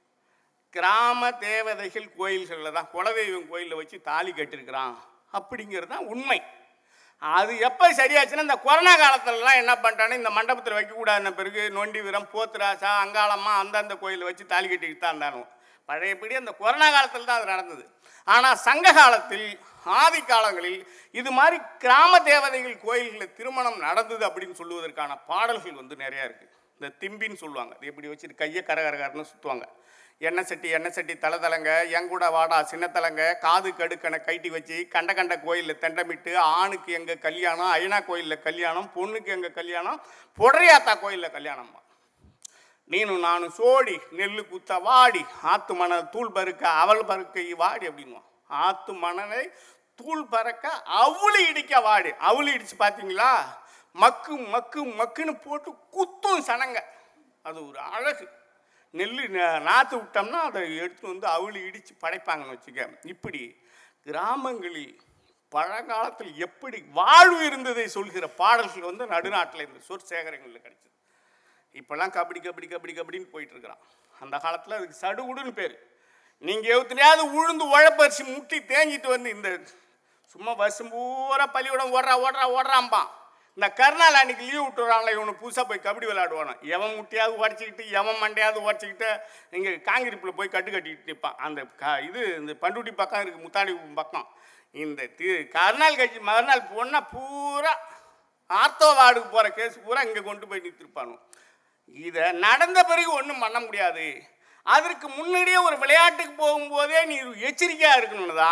கிராம தேவதைகள் கோயில்களில் தான் குலதெய்வம் கோயிலில் வச்சு தாலி கட்டிருக்கிறான் அப்படிங்கிறது தான் உண்மை. அது எப்போ சரியாச்சுன்னா இந்த கொரோனா காலத்துலலாம் என்ன பண்ணிட்டானே, இந்த மண்டபத்தில் வைக்கக்கூடாதுன்ன பிறகு நொண்டி வீரம் போத்துராசா அங்காளம்மா அந்தந்த கோயிலில் வச்சு தாலி கட்டிக்கிட்டு தான் இருந்தாலும் பழையபடி அந்த கொரோனா காலத்தில் தான் அது நடந்தது. ஆனால் சங்க காலத்தில் ஆதி காலங்களில் இது மாதிரி கிராம தேவதைகள் கோயில்களில் திருமணம் நடந்தது அப்படின்னு சொல்லுவதற்கான பாடல்கள் வந்து நிறையா இருக்குது. இந்த திம்பின்னு சொல்லுவாங்க, அது எப்படி வச்சுட்டு கையை கரகரகரன்னு சுற்றுவாங்க. எண்ணெய் சட்டி எண்ணெய் சட்டி தலை தலைங்க எங்கூட வாடா சின்னத்தலைங்க காது கடுக்கனை கைட்டி வச்சு கண்ட கண்ட கோயிலில் தெண்டமிட்டு ஆணுக்கு எங்கள் கல்யாணம், ஐநா கோயிலில் கல்யாணம், பொண்ணுக்கு எங்கள் கல்யாணம், பொடரியாத்தா கோயிலில் கல்யாணம், நீனும் நானும் சோடி நெல்லு குத்த வாடி ஆத்து மணல் தூள் பறக்க அவள் பறக்க வாடி அப்படின்வான். ஆத்து மணலை தூள் பறக்க அவுளி இடிக்க வாடி. அவுளி இடிச்சு பார்த்தீங்களா, மக்கு மக்கு மக்குன்னு போட்டு குத்தும் சனங்க, அது ஒரு அழகு. நெல் நாற்று விட்டோம்னா அதை எடுத்து வந்து அவுளி இடித்து படைப்பாங்கன்னு வச்சுக்க. இப்படி கிராமங்களில் பழங்காலத்தில் எப்படி வாழ்வு இருந்ததை சொல்கிற பாடல்கள் வந்து நடுநாட்டில் இந்த சொற்சேகரங்களில் கிடைச்சது. இப்போல்லாம் கபடி கபடி கபடி கபடின்னு போயிட்டுருக்கிறான். அந்த காலத்தில் அதுக்கு சடுகுடுன்னு பேர். நீங்கள் எவ்வளோத்தையாவது உழுந்து உழப்பரிசி முட்டி தேஞ்சிட்டு வந்து இந்த சும்மா வருஷம் பூரா பள்ளிக்கூடம் ஓடுறா ஓடுறா ஓடுறாம்பான். இந்த கருநாள் அன்றைக்கி லீவ் விட்டுறாங்களே இவனு புதுசாக போய் கபடி விளையாடுவானோ, எவன் முட்டையாவது உடச்சிக்கிட்டு எவன் மண்டையாவது உடச்சிக்கிட்டு இங்கே காங்கிரீப்பில் போய் கட்டு கட்டிக்கிட்டு நிற்பான். அந்த க இது இந்த பண்டுட்டி பக்கம் இருக்குது, முத்தாடி பக்கம். இந்த தி கருநாள் கட்சி மறுநாள் போனால் பூரா ஆர்த்தோ வார்டுக்கு போகிற கேஸ் பூரா இங்கே கொண்டு போய் நிறுத்திருப்பானோ. இதை நடந்த பிறகு ஒன்றும் பண்ண முடியாது. அதற்கு முன்னாடியே ஒரு விளையாட்டுக்கு போகும்போதே நீ எச்சரிக்கையாக இருக்கணும்னு தான்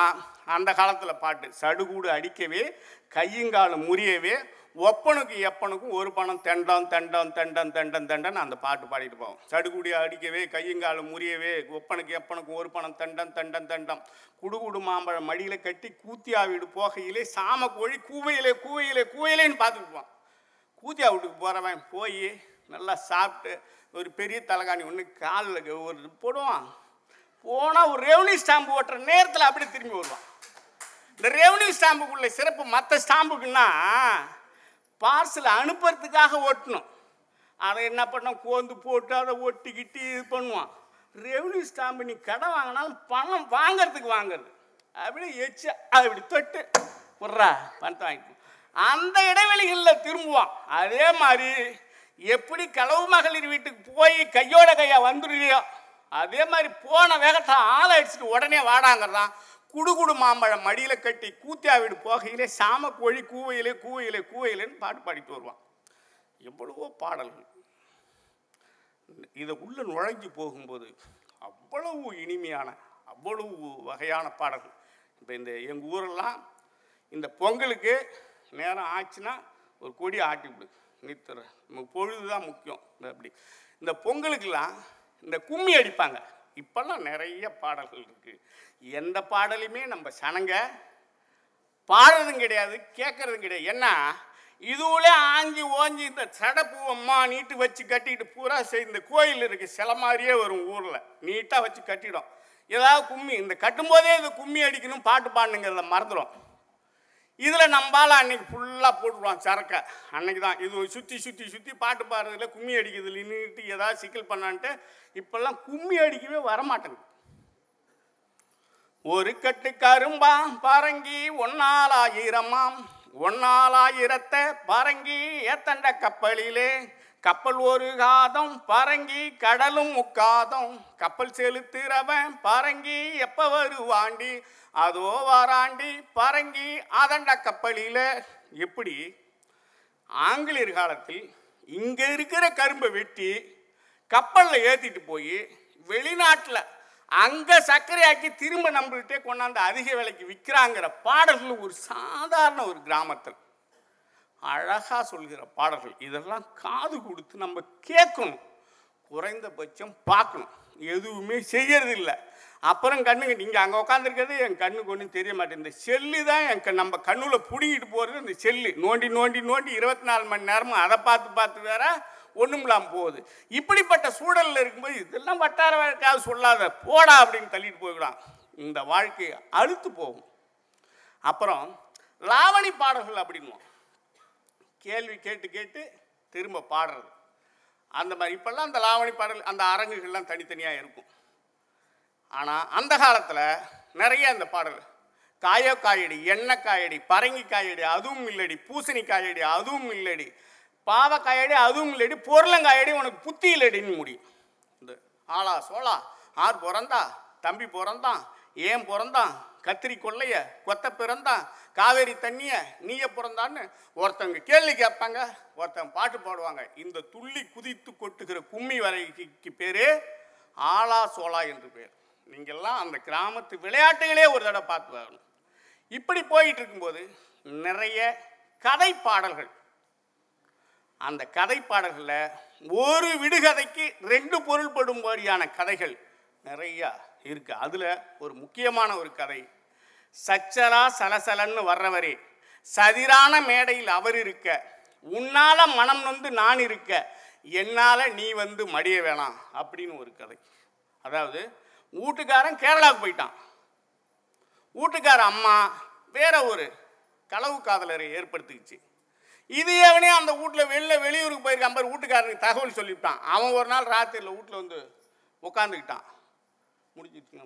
அந்த காலத்தில் பாட்டு. சடுகூடு அடிக்கவே கையுங்காலும் முறியவே ஒப்பனுக்கு எப்பனுக்கும் ஒரு பணம் தெண்டம் தெண்டம் தெண்டம் தெண்டம் தெண்டன் அந்த பாட்டு பாடிட்டு போவோம். சடுகுடி அடிக்கவே கையுங்காலும் முறியவே ஒப்பனுக்கு எப்பனுக்கும் ஒரு பணம் தெண்டம் தெண்டம் தெண்டம் குடுகுடு மாம்பழம் மடியில் கட்டி கூத்தியா வீடு போகையிலே சாம கோழி கூவையிலே கூவையிலே கூவையிலேன்னு பார்த்துக்குவான். கூத்தியா வீட்டுக்கு போகிறவன் போய் நல்லா சாப்பிட்டு ஒரு பெரிய தலைகாணி ஒன்று காலில் ஒரு போடுவான். போனால் ஒரு ரெவன்யூ ஸ்டாம்பு ஓட்டுற நேரத்தில் அப்படியே திரும்பி வருவான். இந்த ரெவன்யூ ஸ்டாம்புக்குள்ள சிறப்பு மற்ற ஸ்டாம்புக்குன்னா பார்சல் அனுப்புறதுக்காக ஓட்டணும். அதை என்ன பண்ணோம், கோந்து போட்டு அதை ஒட்டிக்கிட்டு இது பண்ணுவான். ரெவன்யூ ஸ்டாம்பு நீ கடை வாங்கினாலும் பணம் வாங்கிறதுக்கு வாங்கிறது அப்படி எச்சா அப்படி தொட்டு விட்றா பணத்தை வாங்கிட்டு அந்த இடைவெளிகளில் திரும்புவான். அதே மாதிரி எப்படி களவு மகளிர் வீட்டுக்கு போய் கையோட கையா வந்துடுறியோ அதே மாதிரி போன வேகத்தை ஆளை அடிச்சுட்டு உடனே வாடாங்கிறதான் குடுகுடு மாம்பழம் மடியில் கட்டி கூத்தியா வீடு போகையிலே சாம கோழி கூவையிலே கூவையிலே கூவையிலேன்னு பாட்டு பாடிட்டு வருவான். எவ்வளவோ பாடல்கள். இதை உள்ள நுழைஞ்சு போகும்போது அவ்வளவு இனிமையான அவ்வளவு வகையான பாடல்கள். இப்போ இந்த எங்கள் ஊரெல்லாம் இந்த பொங்கலுக்கு நேரம் ஆச்சுன்னா ஒரு கொடி ஆட்டிவிடு நிறுத்துற நமக்கு பொழுது தான் முக்கியம். அப்படி இந்த பொங்கலுக்கெல்லாம் இந்த கும்மி அடிப்பாங்க. இப்போல்லாம் நிறைய பாடல்கள் இருக்குது. எந்த பாடலையுமே நம்ம சனங்க பாடுறதும் கிடையாது, கேட்கறதும் கிடையாது. ஏன்னா இதுவுலே ஆஞ்சி ஓஞ்சி இந்த சடப்பூவம்மா நீட்டு வச்சு கட்டிட்டு பூரா இந்த கோயில் இருக்குது சில மாதிரியே வரும் ஊரில் நீட்டாக வச்சு கட்டிடும். ஏதாவது கும்மி இந்த கட்டும்போதே இது கும்மி அடிக்கணும் பாட்டு பாடணுங்கிறத மறந்துடும். இதில் நம்பால் அன்னைக்கு ஃபுல்லாக போட்டுருவான் சரக்க. அன்னைக்கு தான் இது சுற்றி சுற்றி சுற்றி பாட்டு பாடுறதுல கும்மி அடிக்கிறதுல நின்றுட்டு ஏதாவது சிக்கல் பண்ணான்ட்டு இப்போல்லாம் கும்மி அடிக்கவே வரமாட்டேங்குது. ஒரு கட்டு கரும்பா பரங்கி ஒன்னாலாயிரமாம் ஒன்னாலாயிரத்தை பரங்கி ஏத்தண்ட கப்பலிலே கப்பல் ஒரு காதம் பரங்கி கடலும் முக்காதம் கப்பல் செலுத்துறவன் பரங்கி எப்போ வருவாண்டி அதோ வாராண்டி பரங்கி அதண்ட கப்பலில். எப்படி ஆங்கிலேயர் காலத்தில் இங்கே இருக்கிற கரும்பை வெட்டி கப்பலில் ஏற்றிட்டு போய் வெளிநாட்டில் அங்கே சர்க்கரையாக்கி திரும்ப நம்மள்கிட்டே கொண்டாந்து அதிக விலைக்கு விற்கிறாங்கிற பாடல்கள் ஒரு சாதாரண ஒரு கிராமத்தில் அழகாக சொல்கிற பாடல்கள். இதெல்லாம் காது கொடுத்து நம்ம கேட்கணும், குறைந்தபட்சம் பார்க்கணும். எதுவுமே செய்யறது இல்லை. அப்புறம் கண்ணுங்க நீங்கள் அங்கே உட்காந்துருக்கிறது என் கண்ணுக்கு ஒன்றும் தெரிய மாட்டேன். இந்த செல்லு தான் என் நம்ம கண்ணில் பிடிங்கிட்டு போகிறது. இந்த செல்லு நோண்டி நோண்டி நோண்டி இருபத்தி நாலு மணி நேரமும் அதை பார்த்து பார்த்து வேற ஒன்றும் இல்லாமல் போகுது. இப்படிப்பட்ட சூழலில் இருக்கும்போது இதெல்லாம் வட்டார வாழ்க்கையாவது சொல்லாத போடா அப்படின்னு தள்ளிட்டு போய்விடான். இந்த வாழ்க்கை அழுத்து போகும். அப்புறம் லாவணி பாடல்கள் அப்படின்வோம். கேள்வி கேட்டு கேட்டு திரும்ப பாடுறது அந்த மாதிரி. இப்போல்லாம் அந்த லாவணி பாடல் அந்த அரங்குகள்லாம் தனித்தனியாக இருக்கும். ஆனால் அந்த காலத்தில் நிறைய அந்த பாடல் காயோ காயடி எண்ணெய் காயடி பரங்கி காயடி அதுவும் இல்லடி பூசணி காயடி அதுவும் இல்லடி பாவக்காயடி அதுவும் இல்லடி பொருளங்காயடி உனக்கு புத்தி இல்லடின்னு முடியும். இந்த ஆளா சோளா ஆர் பிறந்தா தம்பி பிறந்தான் ஏன் பிறந்தான் கத்திரி கொள்ளைய கொத்த பிறந்தான் காவேரி தண்ணிய நீய பிறந்தான்னு ஒருத்தவங்க கேள்வி கேட்பாங்க, ஒருத்தவங்க பாட்டு பாடுவாங்க. இந்த துள்ளி குதித்து கொட்டுகிற கும்மி வரைக்கு பேர் ஆலா சோளா என்று பேர். நீங்கள்லாம் அந்த கிராமத்து விளையாட்டுகளே ஒரு தடவை பார்த்து வரணும். இப்படி போயிட்டு இருக்கும்போது நிறைய கதை பாடல்கள். அந்த கதை பாடல்களில் ஒரு விடுகதைக்கு ரெண்டு பொருள்படும்படியான கதைகள் நிறையா இருக்கு. அதில் ஒரு முக்கியமான ஒரு கதை, சச்சரா சலசலன்னு வர்றவரே சதிரான மேடையில் அவர் இருக்க உன்னால மனம் நொந்து நான் இருக்க என்னால் நீ வந்து மடிய வேணாம் அப்படின்னு ஒரு கதை. அதாவது வீட்டுக்காரன் கேரளாவுக்கு போயிட்டான். வீட்டுக்கார அம்மா வேற ஒரு களவு காதலரை ஏற்படுத்திக்கிச்சு. இது எவனே அந்த வீட்டில் வெளில வெளியூருக்கு போயிருக்கான் பாரு, வீட்டுக்காரனுக்கு தகவல் சொல்லிவிட்டான். அவன் ஒரு நாள் ராத்திரியில் வீட்டில் வந்து உட்காந்துக்கிட்டான். முடிஞ்சிருச்சுங்க.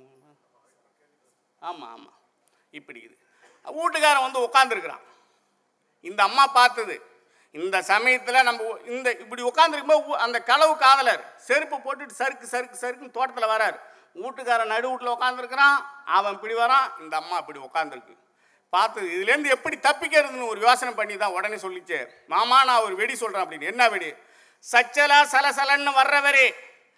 ஆமாம் ஆமாம் இப்படி இது வீட்டுக்காரன் வந்து உட்காந்துருக்குறான். இந்த அம்மா பார்த்தது. இந்த சமயத்தில் நம்ம இந்த இப்படி உட்காந்துருக்கும்போது அந்த களவு காதலர் செருப்பு போட்டுட்டு சறுக்கு சறுக்கு சறுக்குன்னு தோட்டத்தில் வராரு. வீட்டுக்காரன் நடு வீட்டில் உட்காந்துருக்கிறான், அவன் இப்படி வரான், இந்த அம்மா இப்படி உட்காந்துருக்கு. பார்த்தது. இதுலேருந்து எப்படி தப்பிக்கிறதுன்னு ஒரு யோசனை பண்ணி தான் உடனே சொல்லிச்சு, மாமா நான் ஒரு வெடி சொல்கிறேன் அப்படின்னு. என்ன வெடி? சச்சலா சலசலன்னு வர்றவரே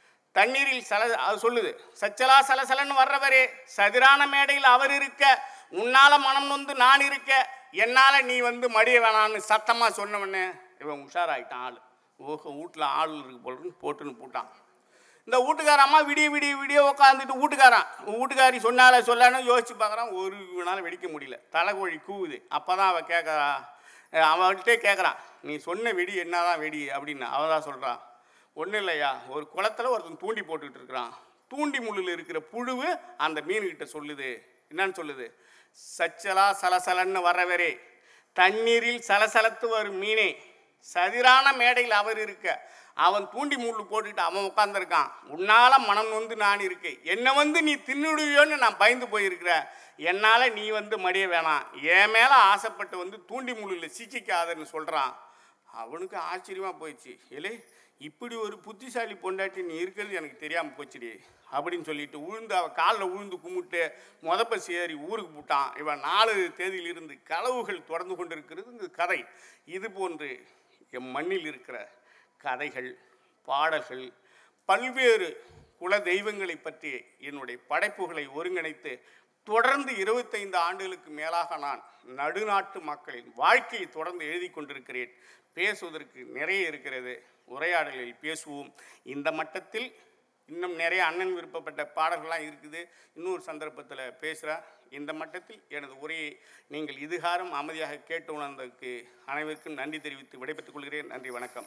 தண்ணீரில் சல அது சொல்லுது. சச்சலா சலசலன்னு வர்றவரே சதிரான மேடையில் அவர் இருக்க உன்னால் மனம் வந்து நான் இருக்க, என்னால் நீ வந்து மடிய வேணான்னு சத்தமாக சொன்னவொன்னே இவன் உஷாராயிட்டான். ஆள் ஓஹோ வீட்டில் ஆள் இருக்கு போலன்னு போட்டுன்னு போட்டான். இந்த வீட்டுக்கார அம்மா விடிய விடிய விடிய உட்காந்துட்டு வீட்டுக்காரான் வீட்டுக்காரி சொன்னால சொல்லான்னு யோசிச்சு பார்க்குறான். ஒரு நாள் வெடிக்க முடியல, தலைக்கோழி கூவுது. அப்போ தான் அவள் கேட்குறா, அவன்கிட்டே கேட்குறான், நீ சொன்ன வெடி என்ன தான் வெடி அப்படின்னு. அவன் தான் சொல்கிறான், ஒன்றும் இல்லையா, ஒரு குளத்தில் ஒருத்தன் தூண்டி போட்டுக்கிட்டு இருக்கிறான். தூண்டி முள்ளில் இருக்கிற புழுவு அந்த மீன்கிட்ட சொல்லுது. என்னன்னு சொல்லுது, சச்சலா சலசலன்னு வரவரே தண்ணீரில் சலசலத்து வரும் மீனே, சதிரான மேடையில் அவர் இருக்க, அவன் தூண்டி முள்ளு போட்டுக்கிட்டு அவன் உட்காந்துருக்கான். உன்னால் மனம் வந்து நான் இருக்கேன், என்னை வந்து நீ தின்னுடுவியோன்னு நான் பயந்து போயிருக்கிறேன். என்னால் நீ வந்து மடிய வேணாம், என் மேலே ஆசைப்பட்டு வந்து தூண்டி முள்ளில் சிக்கிக்காதன்னு சொல்கிறான். அவனுக்கு ஆச்சரியமாக போயிடுச்சு. ஏலே இப்படி ஒரு புத்திசாலி பொண்டாட்டி நீ இருக்கிறது எனக்கு தெரியாமல் போச்சுடி அப்படின்னு சொல்லிட்டு உழுந்து அவன் காலில் உழுந்து கும்பிட்டு மொதப்பசி ஏறி ஊருக்கு போட்டான். இவன் நாலு தேதியிலிருந்து களவுகள் தொடர்ந்து கொண்டு இருக்கிறது இந்த கதை. இது போன்று என் மண்ணில் இருக்கிற கதைகள், பாடல்கள், பல்வேறு குல தெய்வங்களை பற்றி என்னுடைய படைப்புகளை ஒருங்கிணைத்து தொடர்ந்து இருபத்தைந்து ஆண்டுகளுக்கு மேலாக நான் நடுநாட்டு மக்களின் வாழ்க்கையை தொடர்ந்து எழுதி கொண்டிருக்கிறேன். பேசுவதற்கு நிறைய இருக்கிறது, உரையாடலில் பேசுவோம். இந்த மட்டத்தில் இன்னும் நிறைய அண்ணன் விருப்பப்பட்ட பாடல்கள்லாம் இருக்குது, இன்னொரு சந்தர்ப்பத்தில் பேசுகிறேன். இந்த மட்டத்தில் எனது உரையை நீங்கள் இதுகாரம் அமைதியாக கேட்டு உணர்ந்ததற்கு அனைவருக்கும் நன்றி தெரிவித்து விடைபெற்றுக் கொள்கிறேன். நன்றி, வணக்கம்.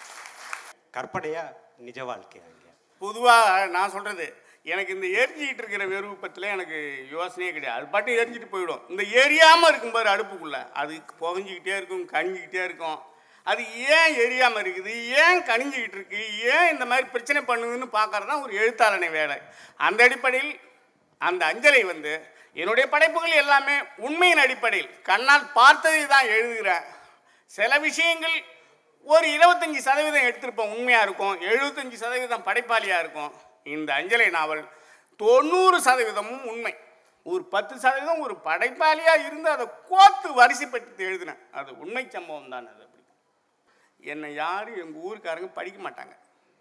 கற்பனையா நிஜ வாழ்க்கையா? பொதுவாக நான் சொல்கிறது, எனக்கு இந்த எரிஞ்சிக்கிட்டு இருக்கிற விருப்பத்தில் எனக்கு யோசனையே கிடையாது. அது பாட்டு எரிஞ்சிட்டு போயிடும். இந்த எரியாமல் இருக்கும் பாரு அடுப்புக்குள்ளே, அது புகஞ்சிக்கிட்டே இருக்கும், கணிஞ்சிக்கிட்டே இருக்கும். அது ஏன் எரியாமல் இருக்குது, ஏன் கணிஞ்சிக்கிட்டு இருக்கு, ஏன் இந்த மாதிரி பிரச்சனை பண்ணுதுன்னு பார்க்கறது தான் ஒரு எழுத்தாளனை வேலை. அந்த அடிப்படையில் அந்த அஞ்சலை வந்து என்னுடைய படைப்புகள் எல்லாமே உண்மையின் அடிப்படையில் கண்ணால் பார்த்ததை தான் எழுதுகிறேன். சில விஷயங்கள் ஒரு இருபத்தஞ்சி சதவீதம் எடுத்திருப்போம் உண்மையாக இருக்கும், எழுபத்தஞ்சி சதவீதம் படைப்பாளியாக இருக்கும். இந்த அஞ்சலை நாவல் தொண்ணூறு சதவீதமும் உண்மை, ஒரு பத்து சதவீதம் ஒரு படைப்பாளியாக இருந்து அதை கோத்து வரிசைப்படுத்தி எழுதினேன். அது உண்மை சம்பவம் தான். அது அப்படி என்னை யாரும் எங்கள் ஊருக்காரங்க படிக்க மாட்டாங்க,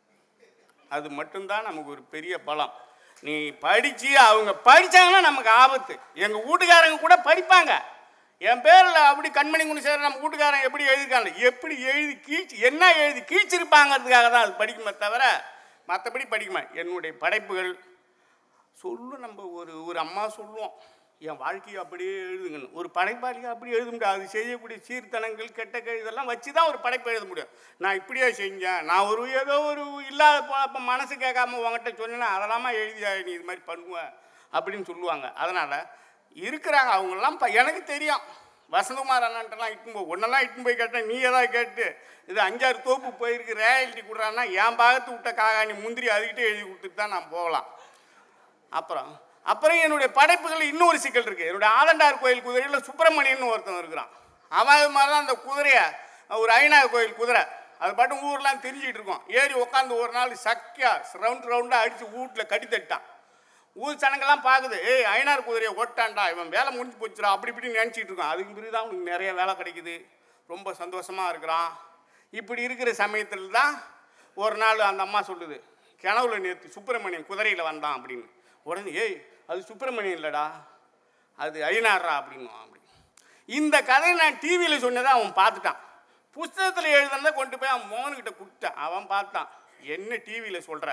அது மட்டும்தான் நமக்கு ஒரு பெரிய பலம். நீ படித்து அவங்க படித்தாங்கன்னா நமக்கு ஆபத்து. எங்கள் வீட்டுக்காரங்க கூட படிப்பாங்க, என் பேரில் அப்படி கண்மணி குணசேகரன் நம்ம வீட்டுக்காரன் எப்படி எழுதிருக்காங்க, எப்படி எழுதி கீழ்ச்சி என்ன எழுதி கீழ்ச்சிருப்பாங்கிறதுக்காக தான் அது படிக்குமே தவிர மற்றபடி படிக்குமா. என்னுடைய படைப்புகள் சொல்லு, நம்ம ஒரு ஒரு அம்மா சொல்லுவோம் என் வாழ்க்கையை அப்படியே எழுதுங்கன்னு, ஒரு படைப்பாளியாக அப்படி எழுத முடியாது. அது செய்யக்கூடிய சீர்தனங்கள் கெட்ட கை இதெல்லாம் வச்சு தான் ஒரு படைப்பை எழுத முடியும். நான் இப்படியே செஞ்சேன், நான் ஒரு ஏதோ ஒரு இல்லாத இப்போ மனசு கேட்காம உங்கள்கிட்ட சொன்னேன்னா அதெல்லாமா எழுதியா நீ இது மாதிரி பண்ணுவேன் அப்படின்னு சொல்லுவாங்க. அதனால் இருக்கிறாங்க அவங்கெல்லாம். இப்போ எனக்கு தெரியும், வசந்தகுமார் அண்ணன்ட்டெல்லாம் இட்டுன்னு போய் ஒன்றெல்லாம் இட்டுன்னு போய் கேட்டேன், நீ ஏதாவது கேட்டு இது அஞ்சாறு தோப்பு போயிருக்கு ரேலிட்டி கொடுறான்னா என் பாகத்து விட்ட காகாணி முந்திரி அதுக்கிட்டே எழுதி கொடுத்துட்டு தான் நான் போகலாம். அப்புறம் அப்புறம் என்னுடைய படைப்புகள் இன்னொரு சிக்கல் இருக்குது. என்னுடைய ஆலண்டார் கோயில் குதிரையில் சுப்பிரமணியன் ஒருத்தன் இருக்கிறான். அவன் அது மாதிரி தான் அந்த குதிரையை ஒரு ஐநாயர் கோயில் குதிரை அது பாட்டு ஊரெலாம் தெரிஞ்சிக்கிட்டு இருக்கோம். ஏறி உட்காந்து ஒரு நாள் சக்கியாக ரவுண்ட் ரவுண்டாக அடித்து வீட்டில் கட்டி தட்டான். ஊர் சனங்கள்லாம் பார்க்குது, ஏய் ஐநார் குதிரையை ஓட்டான்டா, இவன் வேலை முடிஞ்சு போச்சுடா அப்படி இப்படின்னு நினச்சிட்டு இருக்கான். அதுக்கு பிறகு தான் அவனுக்கு நிறைய வேலை கிடைக்குது, ரொம்ப சந்தோஷமாக இருக்கிறான். இப்படி இருக்கிற சமயத்தில் தான் ஒரு நாள் அந்த அம்மா சொல்லுது, கிணவுல நேற்று சுப்பிரமணியன் குதிரையில் வந்தான் அப்படின்னு. உடனே ஏய் அது சுப்பிரமணியன் இல்லைடா, அது ஐநாரா அப்படின்னுவான். அப்படி இந்த கதையை நான் டிவியில் சொன்னதை அவன் பார்த்துட்டான். புஸ்தகத்தில் எழுதுனதை கொண்டு போய் அவன் மோகன்கிட்ட கொடுத்தான். அவன் பார்த்தான், என்ன டிவியில் சொல்கிற,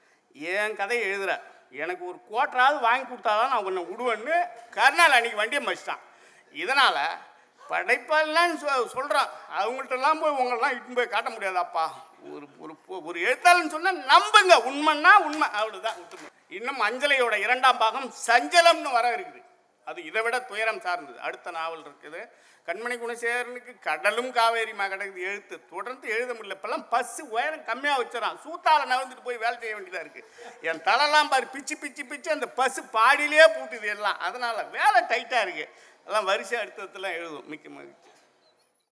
என் கதையை எழுதுகிற, எனக்கு ஒரு கோட்டராவது வாங்கி கொடுத்தாதான் நான் உன்னை விடுவேன்னு கருணால் அன்றைக்கி வண்டியை மச்சிட்டான். இதனால் படைப்பாளின்னு சொ சொல்கிறான் அவங்கள்ட்டெல்லாம் போய் உங்களெல்லாம் இட்டுன்னு போய் காட்ட முடியாதாப்பா. ஒரு ஒரு ஒரு எழுத்தாளன்னு சொன்னால் நம்புங்க, உண்மைன்னா உண்மை, அவ்வளோதான். இன்னும் அஞ்சலையோட இரண்டாம் பாகம் சஞ்சலம்னு வர இருக்குது, அது இதை விட துயரம் சார்ந்தது. அடுத்த நாவல் இருக்குது. கண்மணி குணசேகரனுக்கு கடலும் காவேரிமா கிடக்குது, எழுத்து தொடர்ந்து எழுத முடியல. இப்போல்லாம் பஸ்ஸு உயரம் கம்மியாக வச்சுறான், சூத்தால நகர்ந்துட்டு போய் வேலை செய்ய வேண்டியதாக இருக்குது. என் தலைலாம் பாரு பிச்சு பிச்சு பிச்சு அந்த பஸ்ஸு பாடியிலே பூட்டுது எல்லாம். அதனால் வேலை டைட்டாக இருக்குது. எல்லாம் வரிசை அடுத்ததுலாம் எழுதும். மிக்க மகிழ்ச்சி.